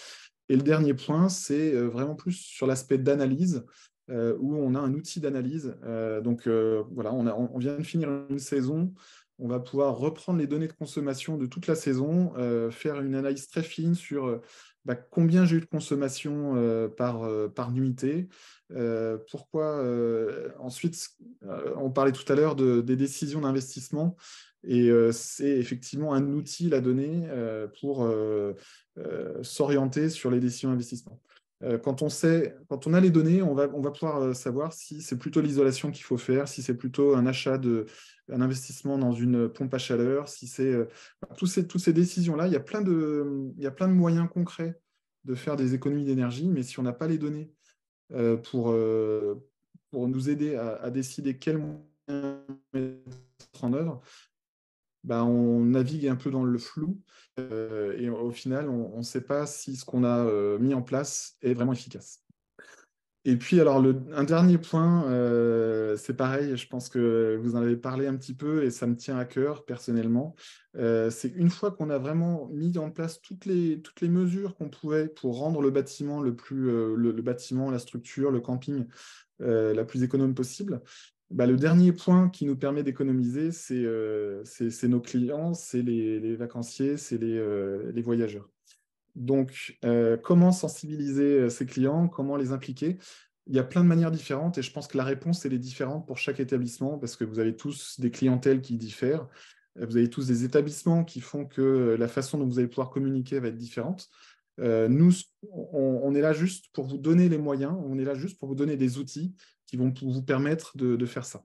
Et le dernier point, c'est vraiment plus sur l'aspect d'analyse, où on a un outil d'analyse. Voilà, on vient de finir une saison. On va pouvoir reprendre les données de consommation de toute la saison, faire une analyse très fine sur combien j'ai eu de consommation par nuitée. Pourquoi ensuite, on parlait tout à l'heure des décisions d'investissement. Et c'est effectivement un outil, la donnée, pour s'orienter sur les décisions d'investissement. Quand on a les données, on va pouvoir savoir si c'est plutôt l'isolation qu'il faut faire, si c'est plutôt un un investissement dans une pompe à chaleur, si c'est toutes ces décisions-là. Il y a plein de moyens concrets de faire des économies d'énergie, mais si on n'a pas les données pour nous aider à décider quels moyens mettre en œuvre, on navigue un peu dans le flou et au final, on ne sait pas si ce qu'on a mis en place est vraiment efficace. Et puis, alors, un dernier point, c'est pareil, je pense que vous en avez parlé un petit peu et ça me tient à cœur personnellement. C'est une fois qu'on a vraiment mis en place toutes les mesures qu'on pouvait pour rendre le bâtiment le bâtiment, la structure, le camping la plus économe possible. Le dernier point qui nous permet d'économiser, c'est nos clients, c'est les vacanciers, c'est les voyageurs. Donc, comment sensibiliser ces clients, comment les impliquer? Il y a plein de manières différentes et je pense que la réponse, elle est différente pour chaque établissement parce que vous avez tous des clientèles qui diffèrent. Vous avez tous des établissements qui font que la façon dont vous allez pouvoir communiquer va être différente. Nous, on est là juste pour vous donner les moyens, on est là juste pour vous donner des outils qui vont vous permettre de faire ça.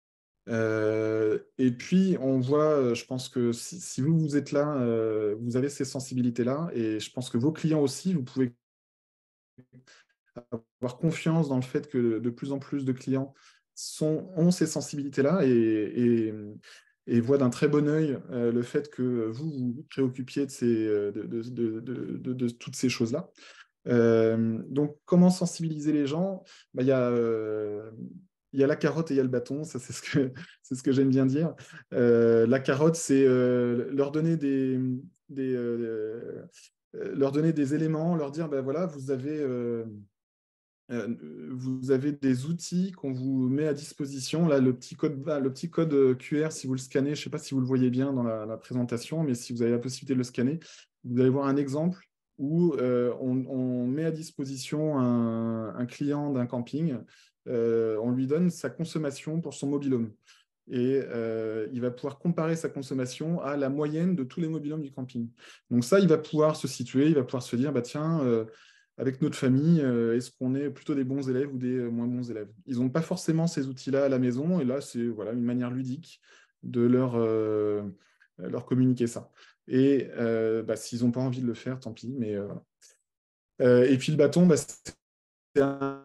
Et puis, on voit, je pense que si vous êtes là, vous avez ces sensibilités-là, et je pense que vos clients aussi, vous pouvez avoir confiance dans le fait que de plus en plus de clients ont ces sensibilités-là et voient d'un très bon œil le fait que vous vous préoccupiez de toutes ces choses-là. Donc, comment sensibiliser les gens? Il y a la carotte et il y a le bâton, ça c'est ce que j'aime bien dire. La carotte, c'est leur donner leur donner des éléments, leur dire, voilà, vous avez des outils qu'on vous met à disposition. Là, le petit code QR, si vous le scannez, je ne sais pas si vous le voyez bien dans la présentation, mais si vous avez la possibilité de le scanner, vous allez voir un exemple où on met à disposition un client d'un camping, on lui donne sa consommation pour son mobil-home. Et il va pouvoir comparer sa consommation à la moyenne de tous les mobil-homes du camping. Donc ça, il va pouvoir se situer, il va pouvoir se dire, tiens, avec notre famille, est-ce qu'on est plutôt des bons élèves ou des moins bons élèves? Ils n'ont pas forcément ces outils-là à la maison, et là, c'est une manière ludique de leur communiquer ça. Et s'ils n'ont pas envie de le faire, tant pis. Mais, et puis le bâton, c'est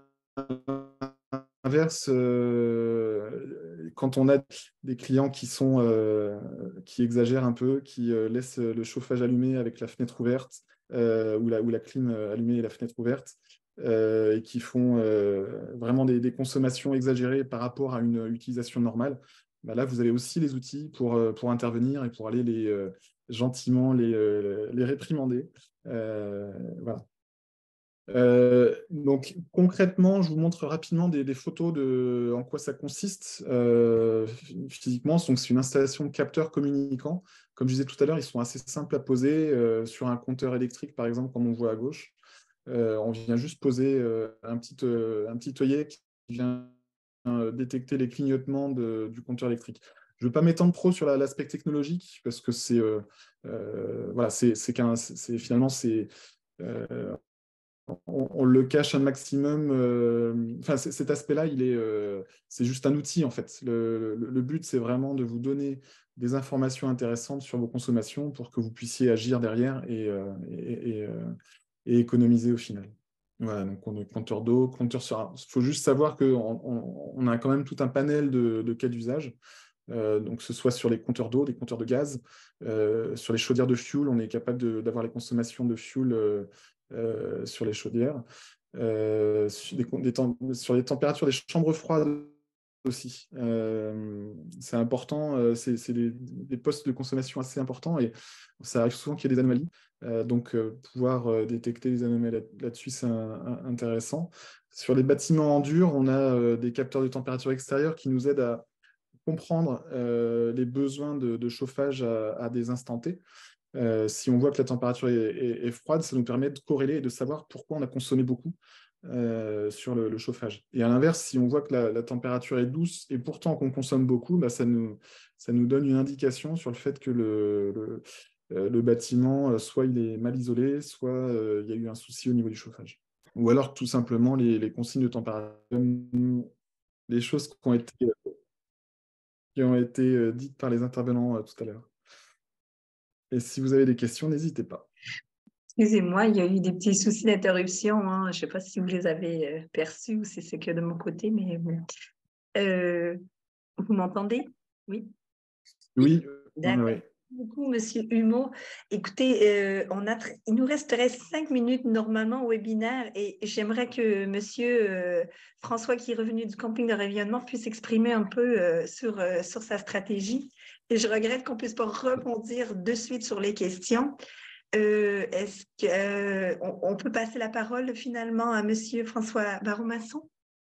inverse. Quand on a des clients qui exagèrent un peu, qui laissent le chauffage allumé avec la fenêtre ouverte, ou la clim allumée et la fenêtre ouverte, et qui font vraiment des consommations exagérées par rapport à une utilisation normale, là, vous avez aussi les outils pour intervenir et pour aller gentiment les réprimander. Voilà. Donc concrètement, je vous montre rapidement des photos en quoi ça consiste physiquement. Donc, c'est une installation de capteurs communicants. Comme je disais tout à l'heure, ils sont assez simples à poser sur un compteur électrique, par exemple, comme on voit à gauche. On vient juste poser un petit œillet qui vient détecter les clignotements du compteur électrique. Je ne veux pas m'étendre trop sur l'aspect technologique parce que finalement on le cache un maximum. Cet aspect-là, c'est juste un outil, en fait. Le but, c'est vraiment de vous donner des informations intéressantes sur vos consommations pour que vous puissiez agir derrière et économiser au final. Voilà, donc on a compteur d'eau, compteur sur... Il faut juste savoir qu'on a quand même tout un panel de cas d'usage. Donc, que ce soit sur les compteurs d'eau, des compteurs de gaz, sur les chaudières de fioul, on est capable d'avoir les consommations de fioul sur les chaudières, sur les températures des chambres froides aussi. C'est important, c'est des postes de consommation assez importants et ça arrive souvent qu'il y ait des anomalies. Donc, pouvoir détecter les anomalies là-dessus, c'est intéressant. Sur les bâtiments en dur, on a des capteurs de température extérieure qui nous aident à comprendre les besoins de chauffage à des instants T. Si on voit que la température est froide, ça nous permet de corréler et de savoir pourquoi on a consommé beaucoup sur le chauffage. Et à l'inverse, si on voit que la température est douce et pourtant qu'on consomme beaucoup, bah, ça nous donne une indication sur le fait que le bâtiment, soit il est mal isolé, soit il y a eu un souci au niveau du chauffage. Ou alors tout simplement les consignes de température, les choses qui ont été dites par les intervenants tout à l'heure. Et si vous avez des questions, n'hésitez pas. Excusez-moi, il y a eu des petits soucis d'interruption. Hein. Je ne sais pas si vous les avez perçus ou si c'est que de mon côté, mais vous m'entendez? Oui. Oui. D'accord. Oui. Merci beaucoup, Monsieur Humeau. Écoutez, il nous resterait 5 minutes normalement au webinaire et j'aimerais que Monsieur François, qui est revenu du camping de rayonnement, puisse exprimer un peu sur sa stratégie. Et je regrette qu'on ne puisse pas rebondir de suite sur les questions. Est-ce qu'on peut passer la parole finalement à Monsieur François Barreau-Masson?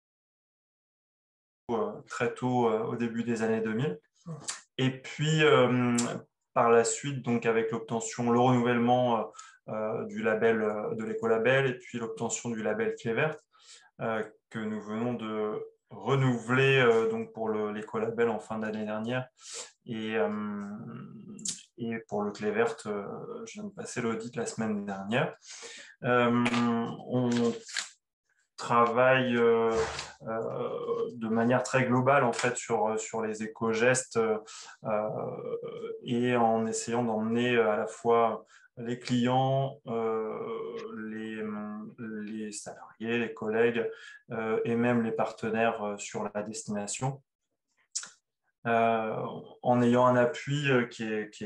Très tôt au début des années 2000. Et puis, par la suite, donc avec l'obtention, le renouvellement du label de l'écolabel et puis l'obtention du label Clé Verte que nous venons de renouveler donc pour l'écolabel en fin d'année dernière. Et pour le Clé Verte, je viens de passer l'audit la semaine dernière. On travaille de manière très globale en fait sur les éco-gestes et en essayant d'emmener à la fois les clients, les salariés, les collègues et même les partenaires sur la destination. En ayant un appui qui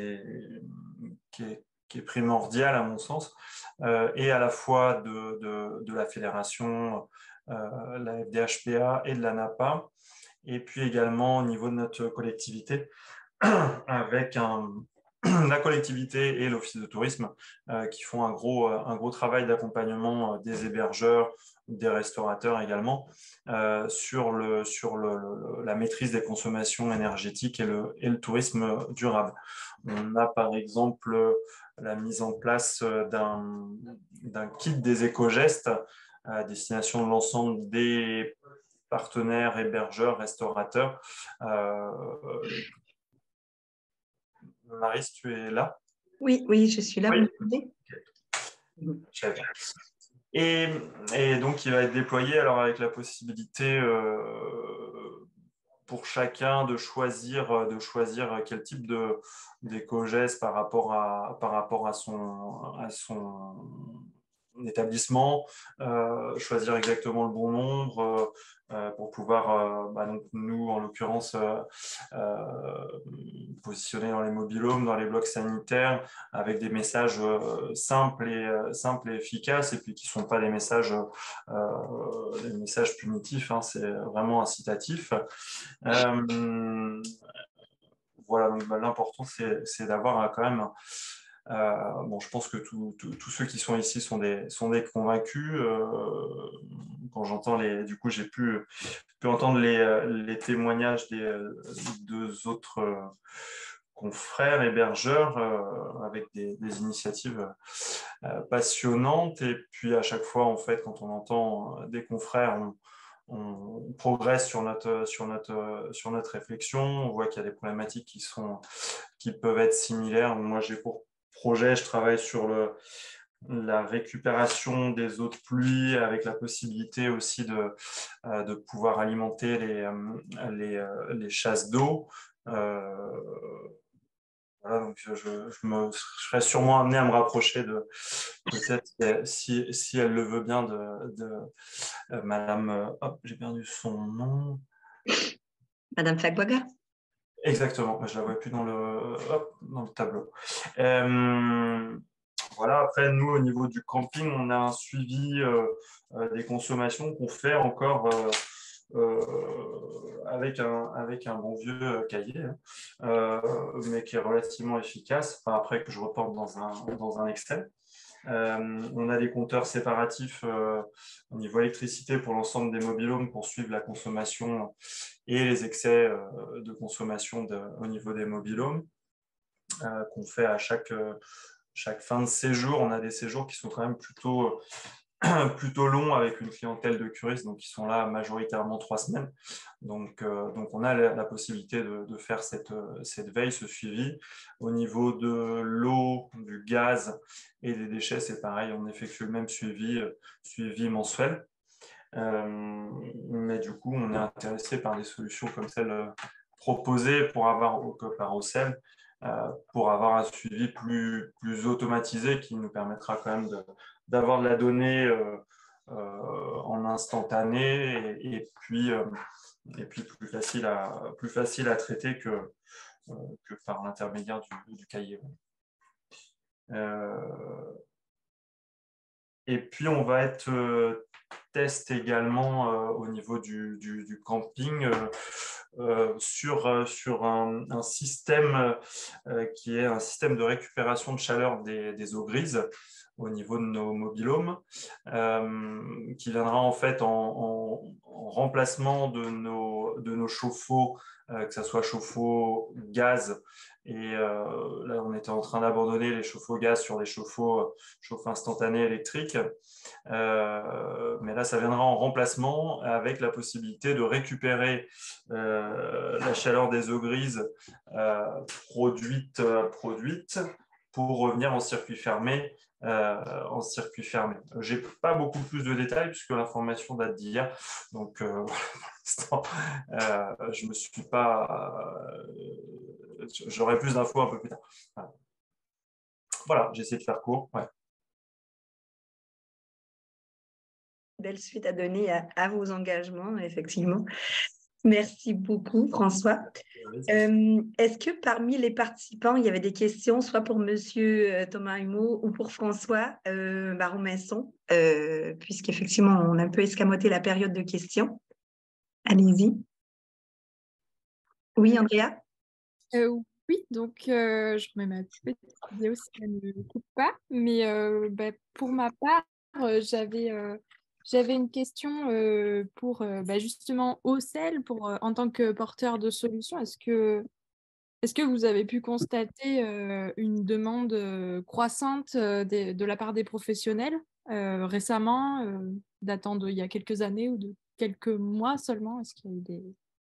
est primordial à mon sens, et à la fois de la fédération, la FDHPA et de la NAPA, et puis également au niveau de notre collectivité, avec la collectivité et l'Office de tourisme qui font un gros travail d'accompagnement des hébergeurs, des restaurateurs également, sur la maîtrise des consommations énergétiques et le tourisme durable. On a par exemple la mise en place d'un kit des éco-gestes à destination de l'ensemble des partenaires, hébergeurs, restaurateurs. Maryse, tu es là? Oui, je suis là. Oui. Et donc, il va être déployé alors avec la possibilité pour chacun de choisir quel type d'éco-geste par rapport à son établissement, choisir exactement le bon nombre pour pouvoir, donc nous en l'occurrence, positionner dans les mobil-homes, dans les blocs sanitaires, avec des messages simples et efficaces, et puis qui ne sont pas des messages punitifs, hein, c'est vraiment incitatif. Voilà, donc l'important c'est d'avoir quand même. Je pense que tous ceux qui sont ici sont des convaincus. Quand j'entends du coup, j'ai pu entendre les témoignages des deux autres confrères hébergeurs avec des initiatives passionnantes. Et puis à chaque fois, en fait, quand on entend des confrères, on progresse sur notre réflexion. On voit qu'il y a des problématiques qui peuvent être similaires. Moi, j'ai pour projet, je travaille sur la récupération des eaux de pluie avec la possibilité aussi de pouvoir alimenter les chasses d'eau. Voilà, donc je serais sûrement amené à me rapprocher peut-être, si elle le veut bien, de Madame, j'ai perdu son nom. Madame Fagbaga. Exactement, je ne la vois plus dans le tableau. Voilà, après, nous, au niveau du camping, on a un suivi des consommations qu'on fait encore avec un bon vieux cahier, mais qui est relativement efficace, enfin, après que je reporte dans un Excel. On a des compteurs séparatifs au niveau électricité pour l'ensemble des mobilhomes pour suivre la consommation et les excès de consommation au niveau des mobilhomes qu'on fait à chaque fin de séjour. On a des séjours qui sont quand même plutôt longs avec une clientèle de curistes, donc qui sont là majoritairement 3 semaines. Donc on a la possibilité de faire cette veille, ce suivi. Au niveau de l'eau, du gaz et des déchets, c'est pareil, on effectue le même suivi mensuel. Mais du coup, on est intéressé par des solutions comme celle proposée par Ocel, pour avoir un suivi plus automatisé qui nous permettra quand même d'avoir de la donnée en instantané et puis plus facile à traiter que par l'intermédiaire du cahier. Et puis on va être test également au niveau du camping sur un système qui est un système de récupération de chaleur des eaux grises au niveau de nos mobilhomes, qui viendra en fait en remplacement de nos chauffe-eau, que ce soit chauffe-eau gaz, et là on était en train d'abandonner les chauffe-eau gaz sur les chauffe-eau instantanés électriques, mais là ça viendra en remplacement avec la possibilité de récupérer la chaleur des eaux grises produite pour revenir en circuit fermé. Je n'ai pas beaucoup plus de détails puisque l'information date d'hier, donc pour l'instant, je me suis pas. J'aurai plus d'infos un peu plus tard. Voilà, j'ai essayé de faire court. Ouais. Belle suite à donner à vos engagements, effectivement. Merci beaucoup, François. Est-ce que parmi les participants, il y avait des questions, soit pour Monsieur Thomas Humeau ou pour François Barraud-Masson, puisqu'effectivement, on a un peu escamoté la période de questions. Allez-y. Oui, Andrea? Oui, donc je remets ma petite vidéo si elle ne coupe pas. Mais pour ma part, j'avais une question pour justement Ocel, en tant que porteur de solutions. Est-ce que vous avez pu constater une demande croissante de la part des professionnels récemment, datant d'il y a quelques années ou de quelques mois seulement? Est-ce qu'il y a eu des...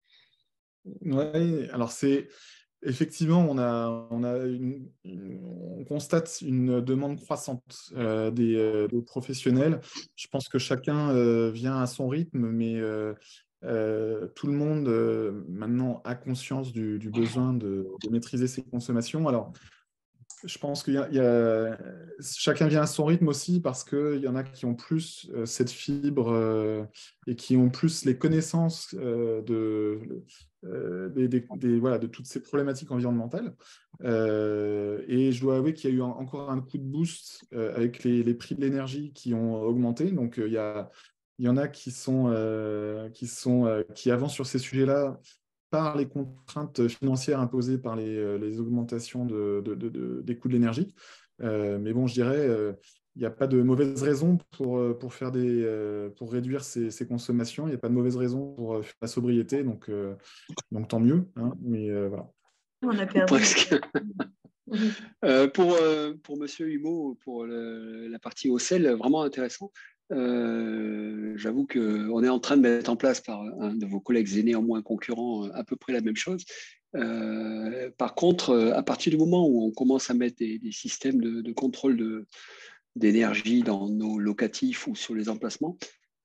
Oui, alors c'est effectivement, on constate une demande croissante des professionnels. Je pense que chacun vient à son rythme, mais tout le monde maintenant a conscience du besoin de maîtriser ses consommations. Alors, je pense qu'il chacun vient à son rythme aussi parce qu'il y en a qui ont plus cette fibre et qui ont plus les connaissances de toutes ces problématiques environnementales. Et je dois avouer qu'il y a eu encore un coup de boost avec les prix de l'énergie qui ont augmenté. Donc, il y en a qui avancent sur ces sujets-là par les contraintes financières imposées par les augmentations des coûts de l'énergie. Mais bon, je dirais, il n'y a pas de mauvaise raison pour réduire ces consommations. Il n'y a pas de mauvaise raison pour faire la sobriété. Donc tant mieux. Hein, mais voilà. On a perdu. Pour Monsieur Humeau, pour la partie Ocel, vraiment intéressant. J'avoue qu'on est en train de mettre en place par un de vos collègues et néanmoins concurrents à peu près la même chose. Par contre, à partir du moment où on commence à mettre des systèmes de contrôle d'énergie dans nos locatifs ou sur les emplacements,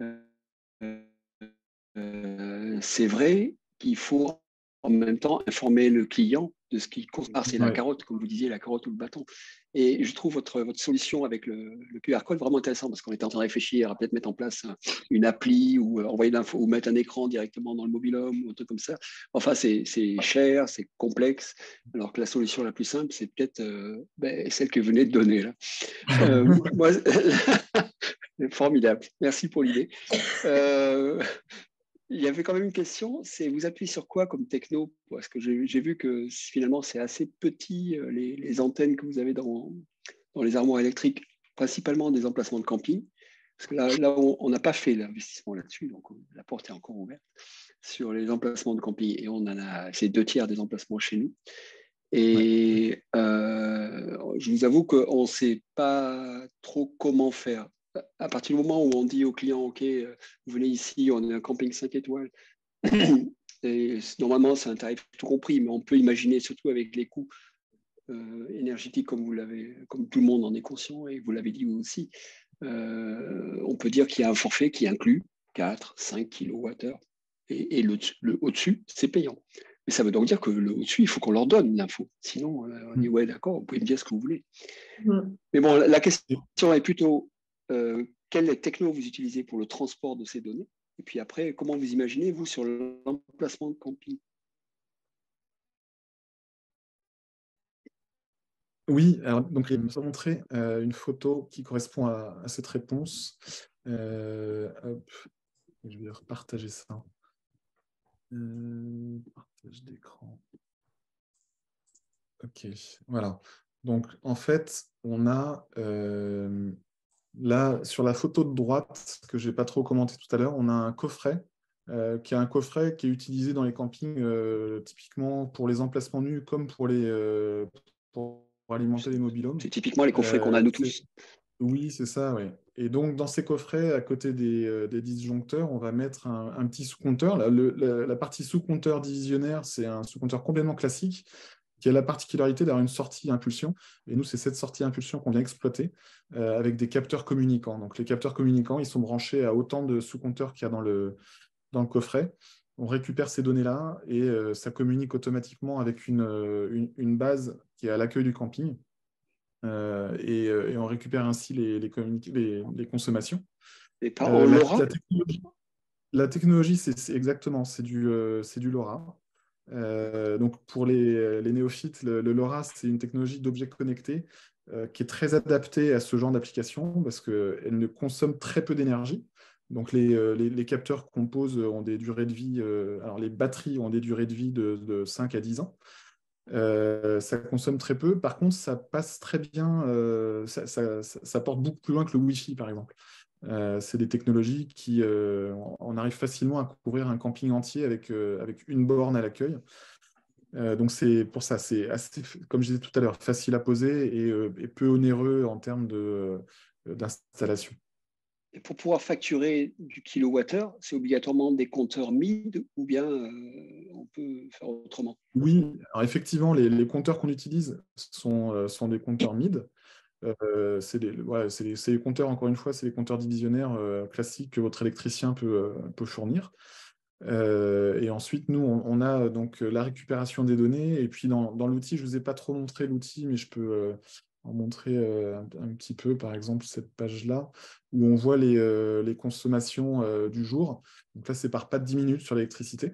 c'est vrai qu'il faut en même temps informer le client de ce qui compte. C'est la carotte, comme vous disiez, la carotte ou le bâton. Et je trouve votre solution avec le QR code vraiment intéressant parce qu'on était en train de réfléchir à peut-être mettre en place une appli ou envoyer l'info ou mettre un écran directement dans le mobilhome ou un truc comme ça. Enfin, c'est cher, c'est complexe, alors que la solution la plus simple, c'est peut-être celle que vous venez de donner là. Formidable. Merci pour l'idée. Il y avait quand même une question, c'est vous appuyez sur quoi comme techno? Parce que j'ai vu que finalement c'est assez petit les antennes que vous avez dans les armoires électriques, principalement des emplacements de camping. Parce que là on n'a pas fait l'investissement là-dessus, donc la porte est encore ouverte sur les emplacements de camping et on en a, c'est 2/3 des emplacements chez nous. Et je vous avoue qu'on ne sait pas trop comment faire. À partir du moment où on dit au client, OK, vous venez ici, on est un camping 5 étoiles, et normalement c'est un tarif tout compris, mais on peut imaginer, surtout avec les coûts énergétiques, comme tout le monde en est conscient, et vous l'avez dit vous aussi, on peut dire qu'il y a un forfait qui inclut 4, 5 kWh, et le au-dessus, c'est payant. Mais ça veut donc dire que le au-dessus, il faut qu'on leur donne l'info. Sinon, on dit, ouais, d'accord, vous pouvez me dire ce que vous voulez. Mais bon, la question est plutôt, quelle techno vous utilisez pour le transport de ces données? Et puis après, comment vous imaginez, vous, sur l'emplacement de camping? Oui, alors, donc il nous a montré une photo qui correspond à cette réponse. Hop, je vais repartager ça. Partage d'écran. Ok, voilà. Donc, en fait, on a là, sur la photo de droite, que je n'ai pas trop commenté tout à l'heure, on a un coffret qui est utilisé dans les campings, typiquement pour les emplacements nus, comme pour alimenter les mobil-homes. C'est typiquement les coffrets qu'on a nous tous. Oui, c'est ça, oui. Et donc, dans ces coffrets, à côté des disjoncteurs, on va mettre un petit sous-compteur. La partie sous-compteur divisionnaire, c'est un sous-compteur complètement classique qui a la particularité d'avoir une sortie impulsion. Et nous, c'est cette sortie impulsion qu'on vient exploiter avec des capteurs communicants. Donc, les capteurs communicants, ils sont branchés à autant de sous-compteurs qu'il y a dans le coffret. On récupère ces données-là et ça communique automatiquement avec une base qui est à l'accueil du camping. Et on récupère ainsi les consommations. Et pas en LoRa? La technologie, c'est exactement, c'est du LoRa. Donc pour les néophytes, le LoRa, c'est une technologie d'objets connectés qui est très adaptée à ce genre d'application parce qu'elle ne consomme très peu d'énergie. Donc les capteurs qu'on pose ont des durées de vie, alors les batteries ont des durées de vie de 5 à 10 ans. Ça consomme très peu. Par contre, ça passe très bien, ça porte beaucoup plus loin que le Wi-Fi, par exemple. C'est des technologies qui, on arrive facilement à couvrir un camping entier avec une borne à l'accueil. Donc c'est pour ça, c'est assez, comme je disais tout à l'heure, facile à poser et peu onéreux en termes d'installation. Et pour pouvoir facturer du kilowattheure, c'est obligatoirement des compteurs MID ou bien on peut faire autrement? Oui, alors effectivement, les compteurs qu'on utilise sont des compteurs MID. C'est les compteurs, encore une fois, c'est les compteurs divisionnaires classiques que votre électricien peut fournir. Et ensuite, nous, on a donc la récupération des données. Et puis, dans l'outil, je ne vous ai pas trop montré l'outil, mais je peux en montrer un petit peu, par exemple, cette page-là, où on voit les consommations du jour. Donc là, c'est par pas de 10 minutes sur l'électricité.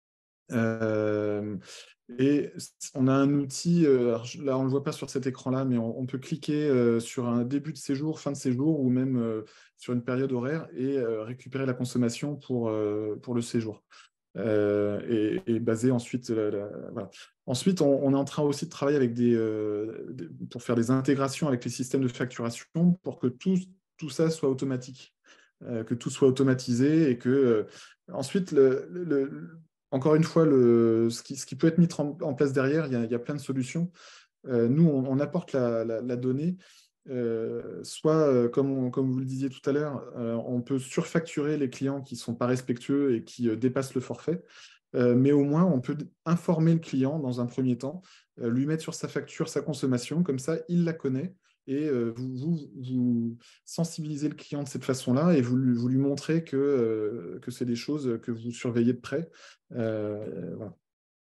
Et on a un outil, là on ne le voit pas sur cet écran-là, mais on peut cliquer sur un début de séjour, fin de séjour, ou même sur une période horaire et récupérer la consommation pour le séjour. Et baser ensuite, voilà. Ensuite, on est en train aussi de travailler avec pour faire des intégrations avec les systèmes de facturation pour que tout ça soit automatique, que tout soit automatisé et que ensuite encore une fois, ce qui peut être mis en place derrière, il y a plein de solutions. Nous, on apporte la donnée, soit, comme vous le disiez tout à l'heure, on peut surfacturer les clients qui ne sont pas respectueux et qui dépassent le forfait, mais au moins, on peut informer le client dans un premier temps, lui mettre sur sa facture sa consommation, comme ça, il la connaît. Et vous sensibilisez le client de cette façon-là et vous lui montrez que c'est des choses que vous surveillez de près. Voilà.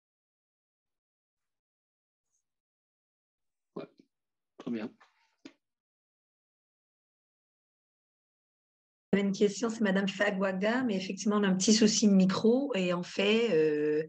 Ouais, très bien. J'avais une question, c'est Madame Fagwaga, mais effectivement, on a un petit souci de micro et en fait,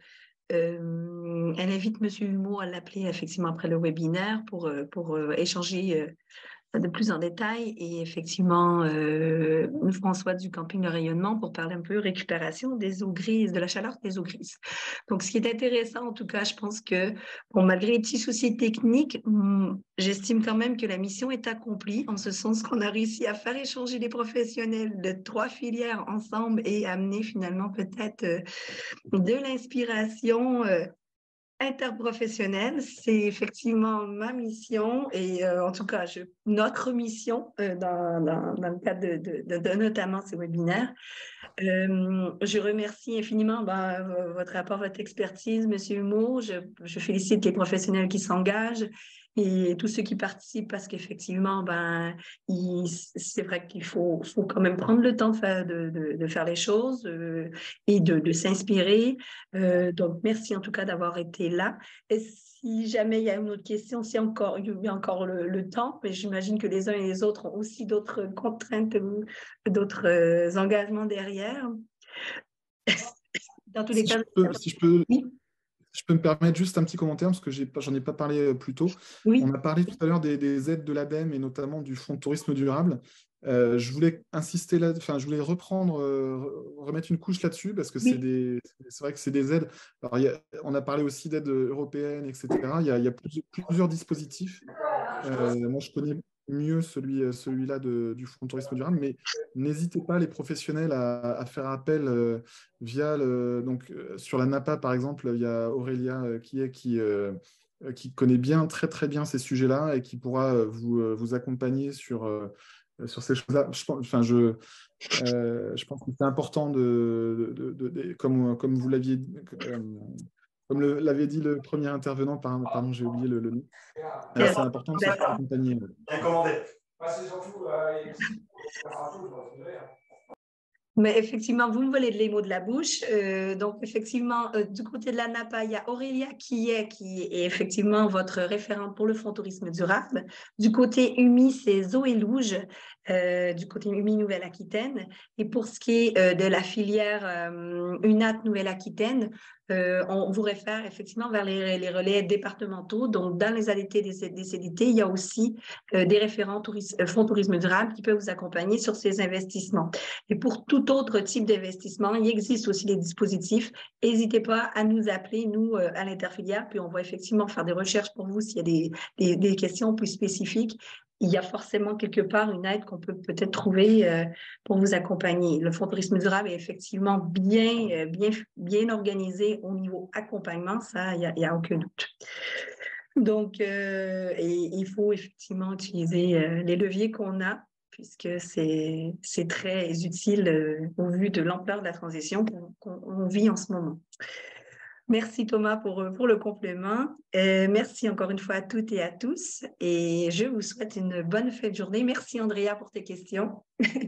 elle invite Monsieur Humeau à l'appeler effectivement après le webinaire pour échanger de plus en détail. Et effectivement, François du camping de rayonnement pour parler un peu récupération des eaux grises, de la chaleur des eaux grises. Donc, ce qui est intéressant, en tout cas, je pense que bon, malgré les petits soucis techniques, j'estime quand même que la mission est accomplie, en ce sens qu'on a réussi à faire échanger les professionnels de 3 filières ensemble et amener finalement peut-être de l'inspiration interprofessionnelle. C'est effectivement ma mission et en tout cas notre mission dans le cadre de notamment ces webinaires. Je remercie infiniment votre rapport, votre expertise, Monsieur Humeau. Je félicite les professionnels qui s'engagent et tous ceux qui participent parce qu'effectivement, c'est vrai qu'il faut quand même prendre le temps de faire les choses et de s'inspirer. Donc, merci en tout cas d'avoir été là. Et si jamais il y a une autre question, il y a encore le temps, mais j'imagine que les uns et les autres ont aussi d'autres contraintes, d'autres engagements derrière. Dans tous les cas, Si je peux me permettre juste un petit commentaire, parce que j'en ai pas parlé plus tôt. Oui. On a parlé tout à l'heure des aides de l'ADEME et notamment du Fonds de tourisme durable. Je voulais insister je voulais remettre une couche là-dessus parce que oui. c'est vrai que c'est des aides. Alors, on a parlé aussi d'aides européennes, etc. Il y a plusieurs dispositifs. Moi, je connais mieux celui-là du Fonds de tourisme durable, mais n'hésitez pas, les professionnels, à faire appel via sur la NAPA, par exemple, il y a Aurélia qui connaît bien, très très bien ces sujets-là et qui pourra vous accompagner sur ces choses-là. Je pense que c'est important comme vous l'aviez comme l'avait dit le premier intervenant, pardon, j'ai oublié le nom. C'est important de se faire accompagner. Bien commandé. C'est surtout. Mais effectivement, vous me volez les mots de la bouche. Donc, effectivement, du côté de la NAPA, il y a Aurélia qui est effectivement votre référente pour le Fonds tourisme durable. Du côté UMI, c'est Zoé Louge, du côté UMI Nouvelle-Aquitaine. Et pour ce qui est de la filière UNAT Nouvelle-Aquitaine, on vous réfère effectivement vers les relais départementaux. Donc, dans les ADT des CDT, il y a aussi des référents Fonds tourisme durable qui peuvent vous accompagner sur ces investissements. Et pour tout autre type d'investissement, il existe aussi des dispositifs. N'hésitez pas à nous appeler, nous, à l'interfilière, puis on va effectivement faire des recherches pour vous s'il y a des questions plus spécifiques. Il y a forcément quelque part une aide qu'on peut peut-être trouver pour vous accompagner. Le Fonds tourisme durable est effectivement bien organisé au niveau accompagnement, ça, il y a aucun doute. Donc, et il faut effectivement utiliser les leviers qu'on a, puisque c'est très utile au vu de l'ampleur de la transition qu'on vit en ce moment. Merci Thomas pour le complément. Merci encore une fois à toutes et à tous. Et je vous souhaite une bonne fin de journée. Merci Andrea pour tes questions.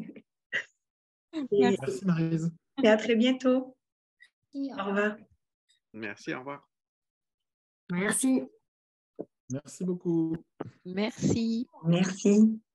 Merci Maryse. Et à très bientôt. Au revoir. Merci, au revoir. Merci. Merci beaucoup. Merci. Merci.